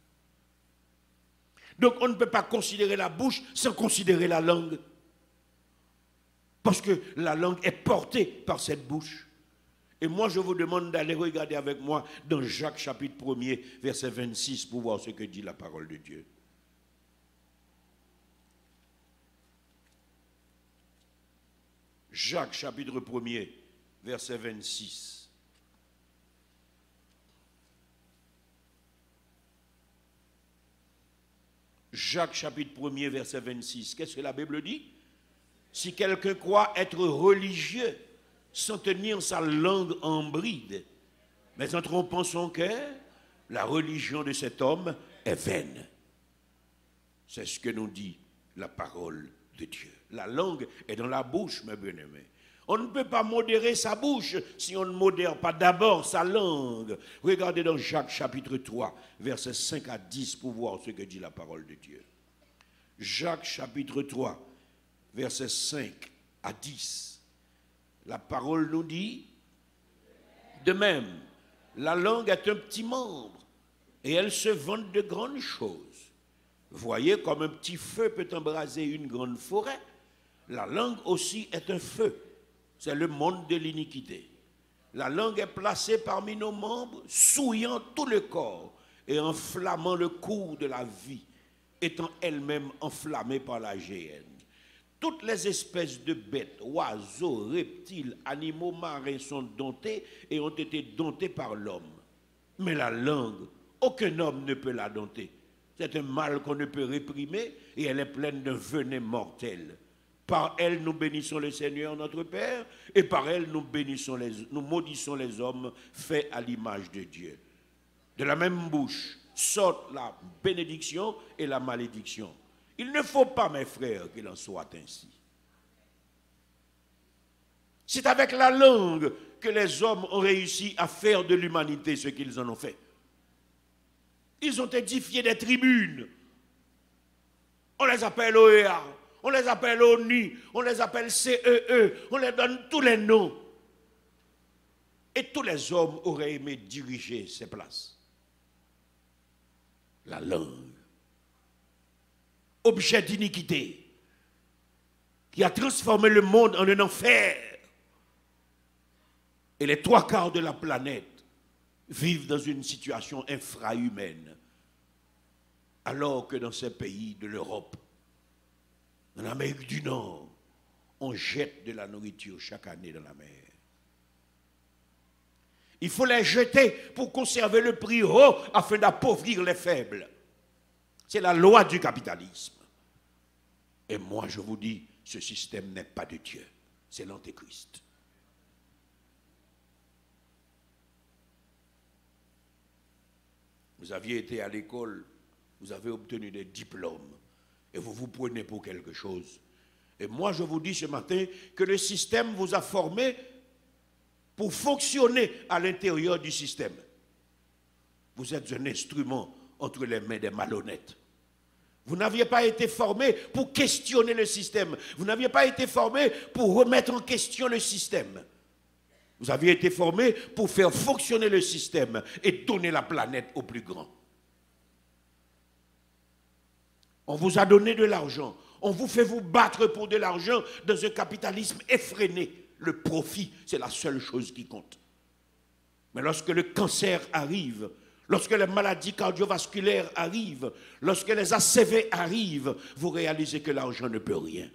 Speaker 3: Donc on ne peut pas considérer la bouche sans considérer la langue. Parce que la langue est portée par cette bouche. Et moi je vous demande d'aller regarder avec moi dans Jacques chapitre 1er, verset 26 pour voir ce que dit la parole de Dieu. Jacques chapitre 1er, verset 26. Jacques chapitre 1er, verset 26. Qu'est-ce que la Bible dit? Si quelqu'un croit être religieux sans tenir sa langue en bride, mais en trompant son cœur, la religion de cet homme est vaine. C'est ce que nous dit la parole de Dieu. La langue est dans la bouche, mes bien-aimés. On ne peut pas modérer sa bouche si on ne modère pas d'abord sa langue. Regardez dans Jacques chapitre 3, versets 5 à 10 pour voir ce que dit la parole de Dieu. Jacques chapitre 3, versets 5 à 10. La parole nous dit, de même, la langue est un petit membre et elle se vante de grandes choses. Voyez comme un petit feu peut embraser une grande forêt. La langue aussi est un feu. C'est le monde de l'iniquité. La langue est placée parmi nos membres, souillant tout le corps et enflammant le cours de la vie, étant elle-même enflammée par la géhenne. Toutes les espèces de bêtes, oiseaux, reptiles, animaux marins sont domptés et ont été domptés par l'homme. Mais la langue, aucun homme ne peut la dompter. C'est un mal qu'on ne peut réprimer et elle est pleine d'un venin mortel. Par elle, nous bénissons le Seigneur, notre Père, et par elle, nous maudissons les hommes faits à l'image de Dieu. De la même bouche sortent la bénédiction et la malédiction. Il ne faut pas, mes frères, qu'il en soit ainsi. C'est avec la langue que les hommes ont réussi à faire de l'humanité ce qu'ils en ont fait. Ils ont édifié des tribunes. On les appelle OEA, on les appelle ONU, on les appelle CEE, on les donne tous les noms. Et tous les hommes auraient aimé diriger ces places. La langue, objet d'iniquité, qui a transformé le monde en un enfer. Et les 3/4 de la planète vivent dans une situation infrahumaine. Alors que dans ces pays de l'Europe, en Amérique du Nord, on jette de la nourriture chaque année dans la mer. Il faut les jeter pour conserver le prix haut afin d'appauvrir les faibles. C'est la loi du capitalisme. Et moi, je vous dis, ce système n'est pas de Dieu. C'est l'antéchrist. Vous aviez été à l'école, vous avez obtenu des diplômes et vous vous prenez pour quelque chose. Et moi, je vous dis ce matin que le système vous a formé pour fonctionner à l'intérieur du système. Vous êtes un instrument entre les mains des malhonnêtes. Vous n'aviez pas été formé pour questionner le système. Vous n'aviez pas été formé pour remettre en question le système. Vous aviez été formé pour faire fonctionner le système et donner la planète au plus grand. On vous a donné de l'argent. On vous fait vous battre pour de l'argent dans un capitalisme effréné. Le profit, c'est la seule chose qui compte. Mais lorsque le cancer arrive, lorsque les maladies cardiovasculaires arrivent, lorsque les ACV arrivent, vous réalisez que l'argent ne peut rien.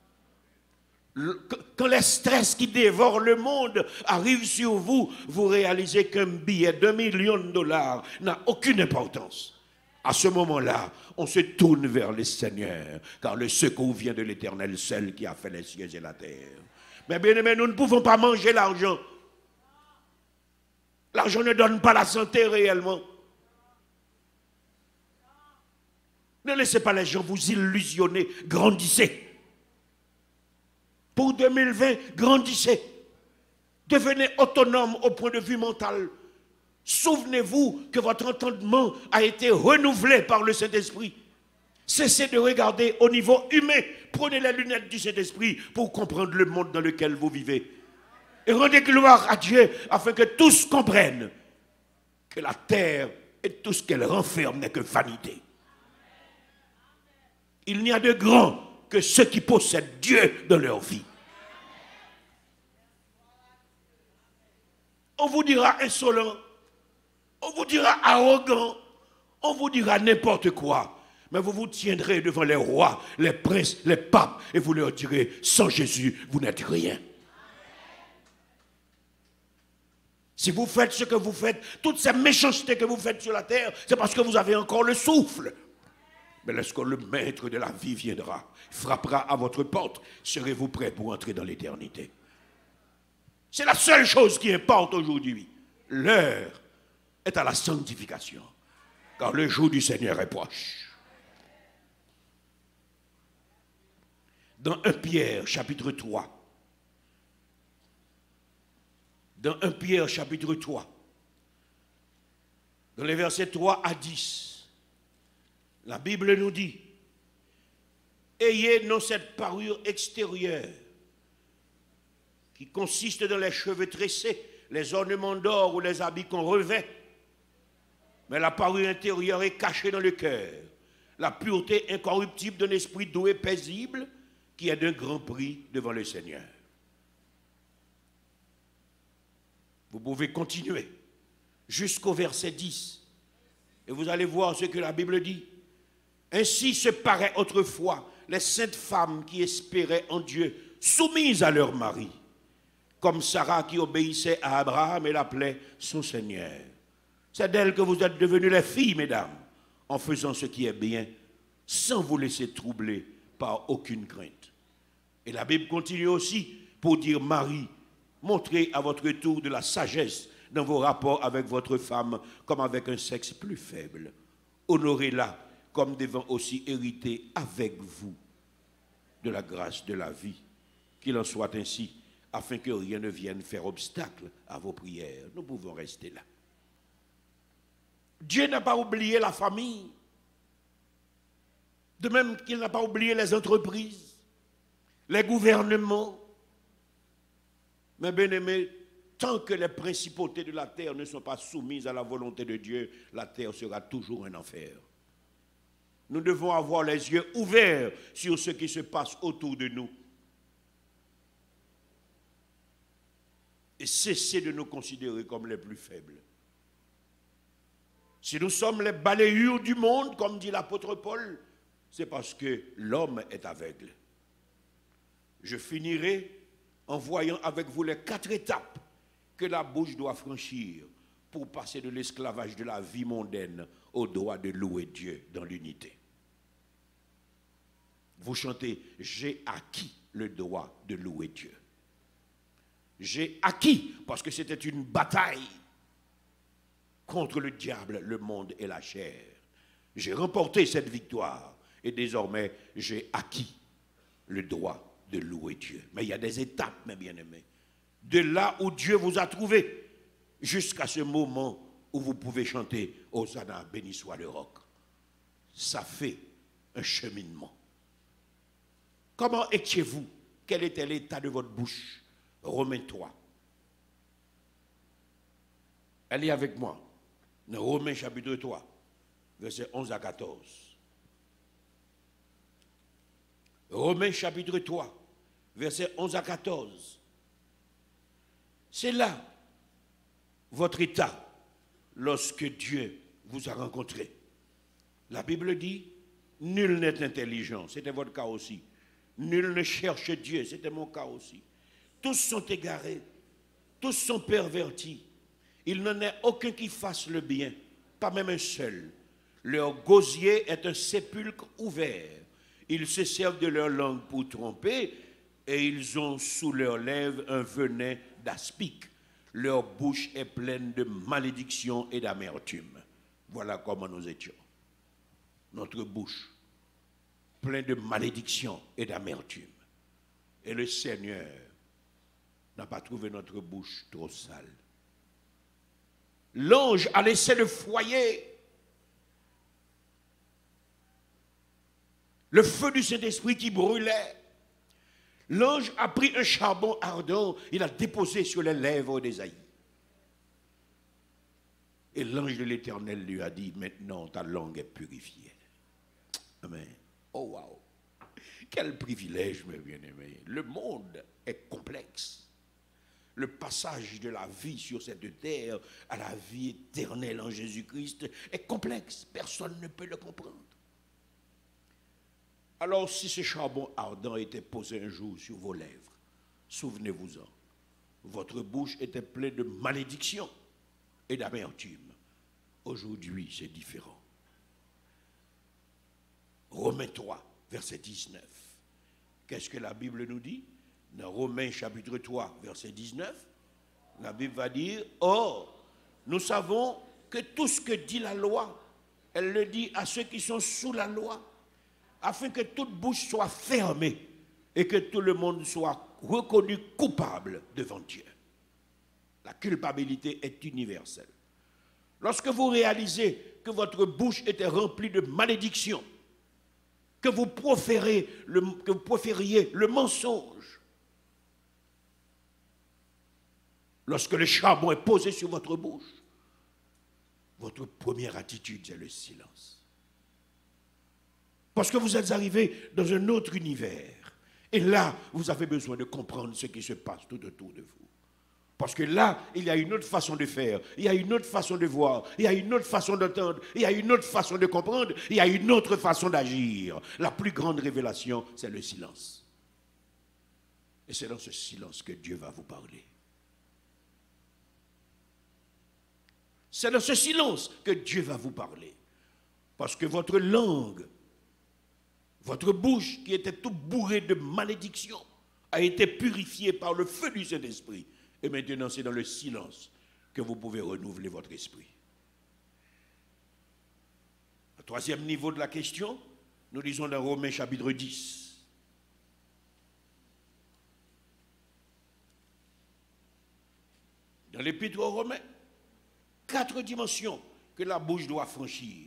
Speaker 3: Quand les stress qui dévorent le monde arrivent sur vous, vous réalisez qu'un billet d'1 million de dollars n'a aucune importance. À ce moment-là, on se tourne vers le Seigneur, car le secours vient de l'Éternel seul qui a fait les cieux et la terre. Mais bien aimé, nous ne pouvons pas manger l'argent. L'argent ne donne pas la santé réellement. Ne laissez pas les gens vous illusionner, grandissez. Pour 2020, grandissez. Devenez autonome au point de vue mental. Souvenez-vous que votre entendement a été renouvelé par le Saint-Esprit. Cessez de regarder au niveau humain. Prenez les lunettes du Saint-Esprit pour comprendre le monde dans lequel vous vivez. Et rendez gloire à Dieu afin que tous comprennent que la terre et tout ce qu'elle renferme n'est que vanité. Il n'y a de grand que ceux qui possèdent Dieu dans leur vie. On vous dira insolent, on vous dira arrogant, on vous dira n'importe quoi. Mais vous vous tiendrez devant les rois, les princes, les papes, et vous leur direz, sans Jésus, vous n'êtes rien. Si vous faites ce que vous faites, toutes ces méchancetés que vous faites sur la terre, c'est parce que vous avez encore le souffle. Mais lorsque le maître de la vie viendra, frappera à votre porte, serez-vous prêts pour entrer dans l'éternité? C'est la seule chose qui importe aujourd'hui. L'heure est à la sanctification, car le jour du Seigneur est proche. Dans 1 Pierre, chapitre 3, dans 1 Pierre, chapitre 3, dans les versets 3 à 10, la Bible nous dit, ayez non cette parure extérieure qui consiste dans les cheveux tressés, les ornements d'or ou les habits qu'on revêt, mais la parure intérieure est cachée dans le cœur, la pureté incorruptible d'un esprit doux et paisible qui est d'un grand prix devant le Seigneur. Vous pouvez continuer jusqu'au verset 10 et vous allez voir ce que la Bible dit. Ainsi se paraît autrefois les saintes femmes qui espéraient en Dieu, soumises à leur mari, comme Sarah qui obéissait à Abraham et l'appelait son Seigneur. C'est d'elle que vous êtes devenues les filles, mesdames, en faisant ce qui est bien, sans vous laisser troubler par aucune crainte. Et la Bible continue aussi pour dire, Marie, montrez à votre tour de la sagesse dans vos rapports avec votre femme, comme avec un sexe plus faible. Honorez-la comme devant aussi hériter avec vous de la grâce de la vie. Qu'il en soit ainsi, afin que rien ne vienne faire obstacle à vos prières. Nous pouvons rester là. Dieu n'a pas oublié la famille, de même qu'il n'a pas oublié les entreprises, les gouvernements. Mais bien aimé, tant que les principautés de la terre ne sont pas soumises à la volonté de Dieu, la terre sera toujours un enfer. Nous devons avoir les yeux ouverts sur ce qui se passe autour de nous. et cessez de nous considérer comme les plus faibles. Si nous sommes les balayures du monde, comme dit l'apôtre Paul, c'est parce que l'homme est aveugle. Je finirai en voyant avec vous les 4 étapes que la bouche doit franchir pour passer de l'esclavage de la vie mondaine au droit de louer Dieu dans l'unité. Vous chantez « J'ai acquis le droit de louer Dieu ». J'ai acquis parce que c'était une bataille contre le diable, le monde et la chair. J'ai remporté cette victoire et désormais j'ai acquis le droit de louer Dieu. Mais il y a des étapes, mes bien-aimés. De là où Dieu vous a trouvé jusqu'à ce moment où vous pouvez chanter « Hosanna, béni soit le roc ». Ça fait un cheminement. Comment étiez-vous? Quel était l'état de votre bouche? Romains 3. Allez avec moi. Dans Romains chapitre 3, versets 11 à 14. Romains chapitre 3, versets 11 à 14. C'est là votre état lorsque Dieu vous a rencontré. La Bible dit, nul n'est intelligent, c'était votre cas aussi. Nul ne cherche Dieu, c'était mon cas aussi. Tous sont égarés, tous sont pervertis. Il n'en est aucun qui fasse le bien, pas même un seul. Leur gosier est un sépulcre ouvert. Ils se servent de leur langue pour tromper et ils ont sous leurs lèvres un venin d'aspic. Leur bouche est pleine de malédiction et d'amertume. Voilà comment nous étions. Notre bouche, pleine de malédiction et d'amertume. Et le Seigneur n'a pas trouvé notre bouche trop sale. L'ange a laissé le foyer. Le feu du Saint-Esprit qui brûlait. L'ange a pris un charbon ardent, il a déposé sur les lèvres d'Ésaïe. Et l'ange de l'Éternel lui a dit, maintenant ta langue est purifiée. Amen. Oh wow. Quel privilège, mes bien-aimés. Le monde est complexe. Le passage de la vie sur cette terre à la vie éternelle en Jésus-Christ est complexe. Personne ne peut le comprendre. Alors, si ce charbon ardent était posé un jour sur vos lèvres, souvenez-vous-en, votre bouche était pleine de malédiction et d'amertume. Aujourd'hui, c'est différent. Romains 3, verset 19. Qu'est-ce que la Bible nous dit? Dans Romains chapitre 3, verset 19, la Bible va dire, « Or, nous savons que tout ce que dit la loi, elle le dit à ceux qui sont sous la loi, afin que toute bouche soit fermée et que tout le monde soit reconnu coupable devant Dieu. » La culpabilité est universelle. Lorsque vous réalisez que votre bouche était remplie de malédiction, que vous profériez le mensonge, lorsque le charbon est posé sur votre bouche, votre première attitude, c'est le silence. Parce que vous êtes arrivé dans un autre univers. Et là, vous avez besoin de comprendre ce qui se passe tout autour de vous. Parce que là, il y a une autre façon de faire, il y a une autre façon de voir, il y a une autre façon d'entendre, il y a une autre façon de comprendre, il y a une autre façon d'agir. La plus grande révélation, c'est le silence. Et c'est dans ce silence que Dieu va vous parler. C'est dans ce silence que Dieu va vous parler. Parce que votre langue, votre bouche, qui était toute bourrée de malédiction, a été purifiée par le feu du Saint-Esprit. Et maintenant, c'est dans le silence que vous pouvez renouveler votre esprit. Le troisième niveau de la question, nous lisons dans Romains chapitre 10. Dans l'épître aux Romains, 4 dimensions que la bouche doit franchir.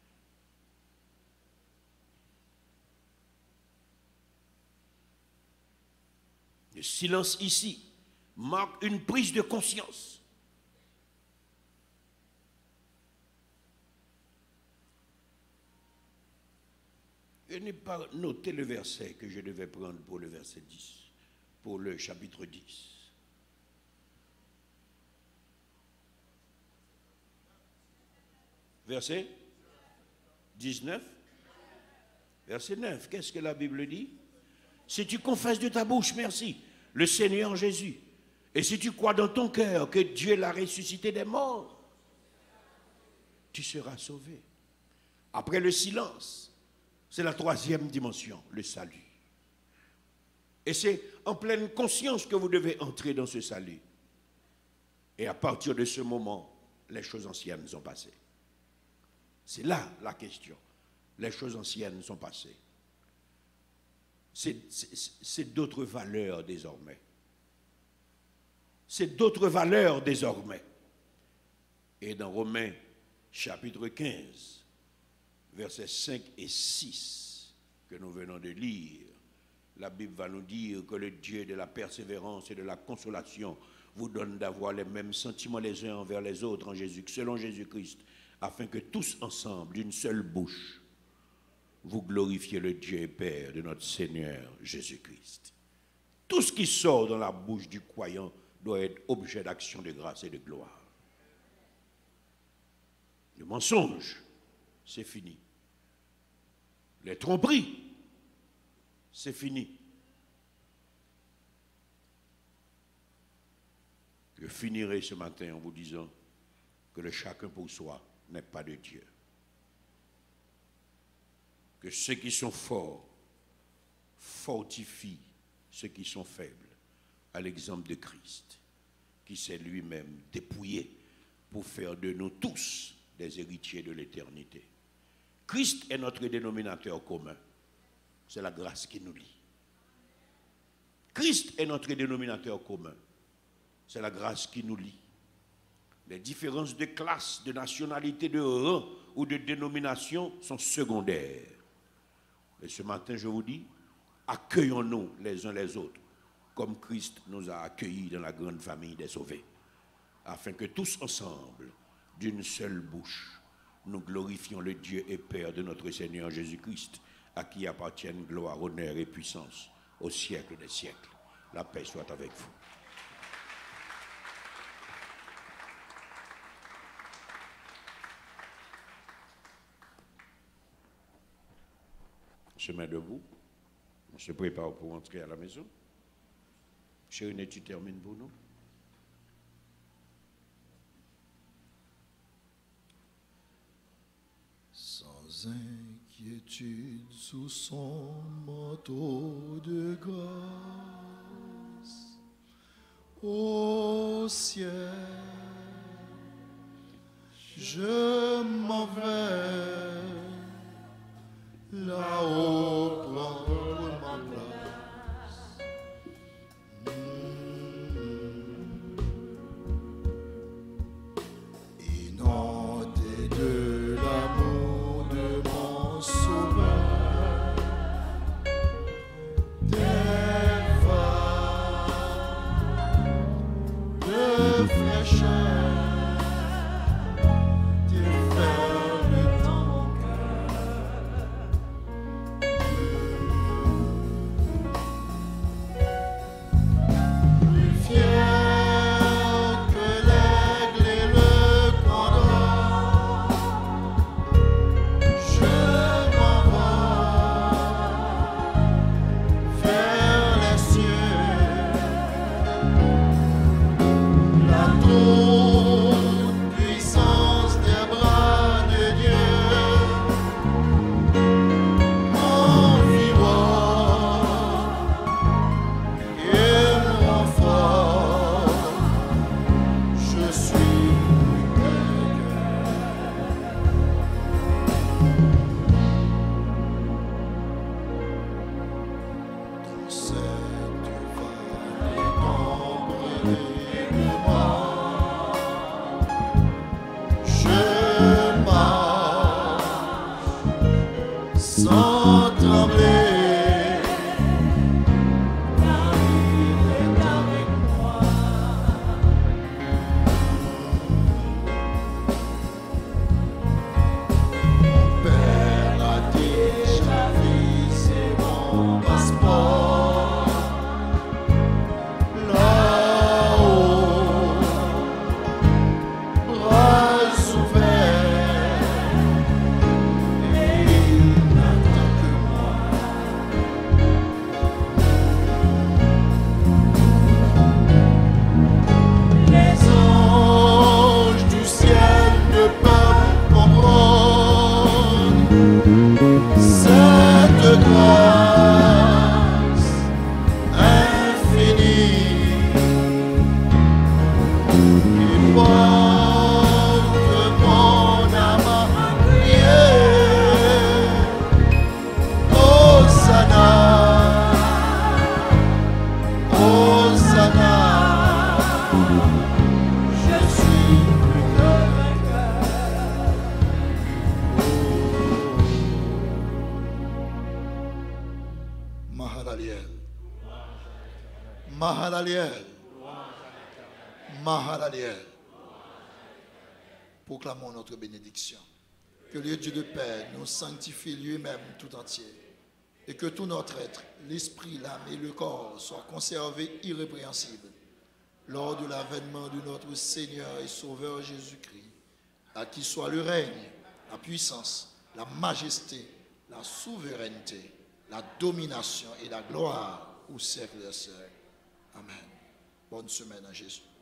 Speaker 3: Le silence ici marque une prise de conscience. Je n'ai pas noté le verset que je devais prendre pour le verset 10, pour le chapitre 10. Verset 19. Verset 9. Qu'est-ce que la Bible dit? Si tu confesses de ta bouche, merci, le Seigneur Jésus, et si tu crois dans ton cœur que Dieu l'a ressuscité des morts, tu seras sauvé. Après le silence, c'est la troisième dimension, le salut. Et c'est en pleine conscience que vous devez entrer dans ce salut. Et à partir de ce moment, les choses anciennes sont passées. C'est là la question. Les choses anciennes sont passées. C'est d'autres valeurs désormais. C'est d'autres valeurs désormais. Et dans Romains chapitre 15, versets 5 et 6, que nous venons de lire, la Bible va nous dire que le Dieu de la persévérance et de la consolation vous donne d'avoir les mêmes sentiments les uns envers les autres en Jésus, selon Jésus-Christ, afin que tous ensemble, d'une seule bouche, vous glorifiez le Dieu et Père de notre Seigneur Jésus-Christ. Tout ce qui sort dans la bouche du croyant doit être objet d'action de grâce et de gloire. Le mensonge, c'est fini. Les tromperies, c'est fini. Je finirai ce matin en vous disant que le chacun pour soi n'est pas de Dieu. Que ceux qui sont forts fortifient ceux qui sont faibles, à l'exemple de Christ, qui s'est lui-même dépouillé pour faire de nous tous des héritiers de l'éternité. Christ est notre dénominateur commun. C'est la grâce qui nous lie. Christ est notre dénominateur commun. C'est la grâce qui nous lie. Les différences de classe, de nationalité, de rang ou de dénomination sont secondaires. Et ce matin, je vous dis, accueillons-nous les uns les autres, comme Christ nous a accueillis dans la grande famille des sauvés, afin que tous ensemble, d'une seule bouche, nous glorifions le Dieu et Père de notre Seigneur Jésus-Christ, à qui appartiennent gloire, honneur et puissance au siècle des siècles. La paix soit avec vous. On se met debout, on se prépare pour entrer à la maison. Chérie, tu termines pour nous?
Speaker 4: Sans inquiétude sous son manteau de grâce, au ciel, je m'en vais. Là-haut, prendre ma place. Inondé de l'amour de mon sauveur, des vagues de fraîcheur. Père. Cette grâce infinie qui porte mon âme à prier. Hosanna, Hosanna, je suis plus que vainqueur. Mahalaliel, Mahalaliel, Mahalaliel. Proclamons notre bénédiction. Que le Dieu de paix nous sanctifie lui-même tout entier. Et que tout notre être, l'esprit, l'âme et le corps soient conservés irrépréhensibles lors de l'avènement de notre Seigneur et Sauveur Jésus-Christ, à qui soit le règne, la puissance, la majesté, la souveraineté, la domination et la gloire au siècle des siècles. Amen. Bonne semaine à Jésus.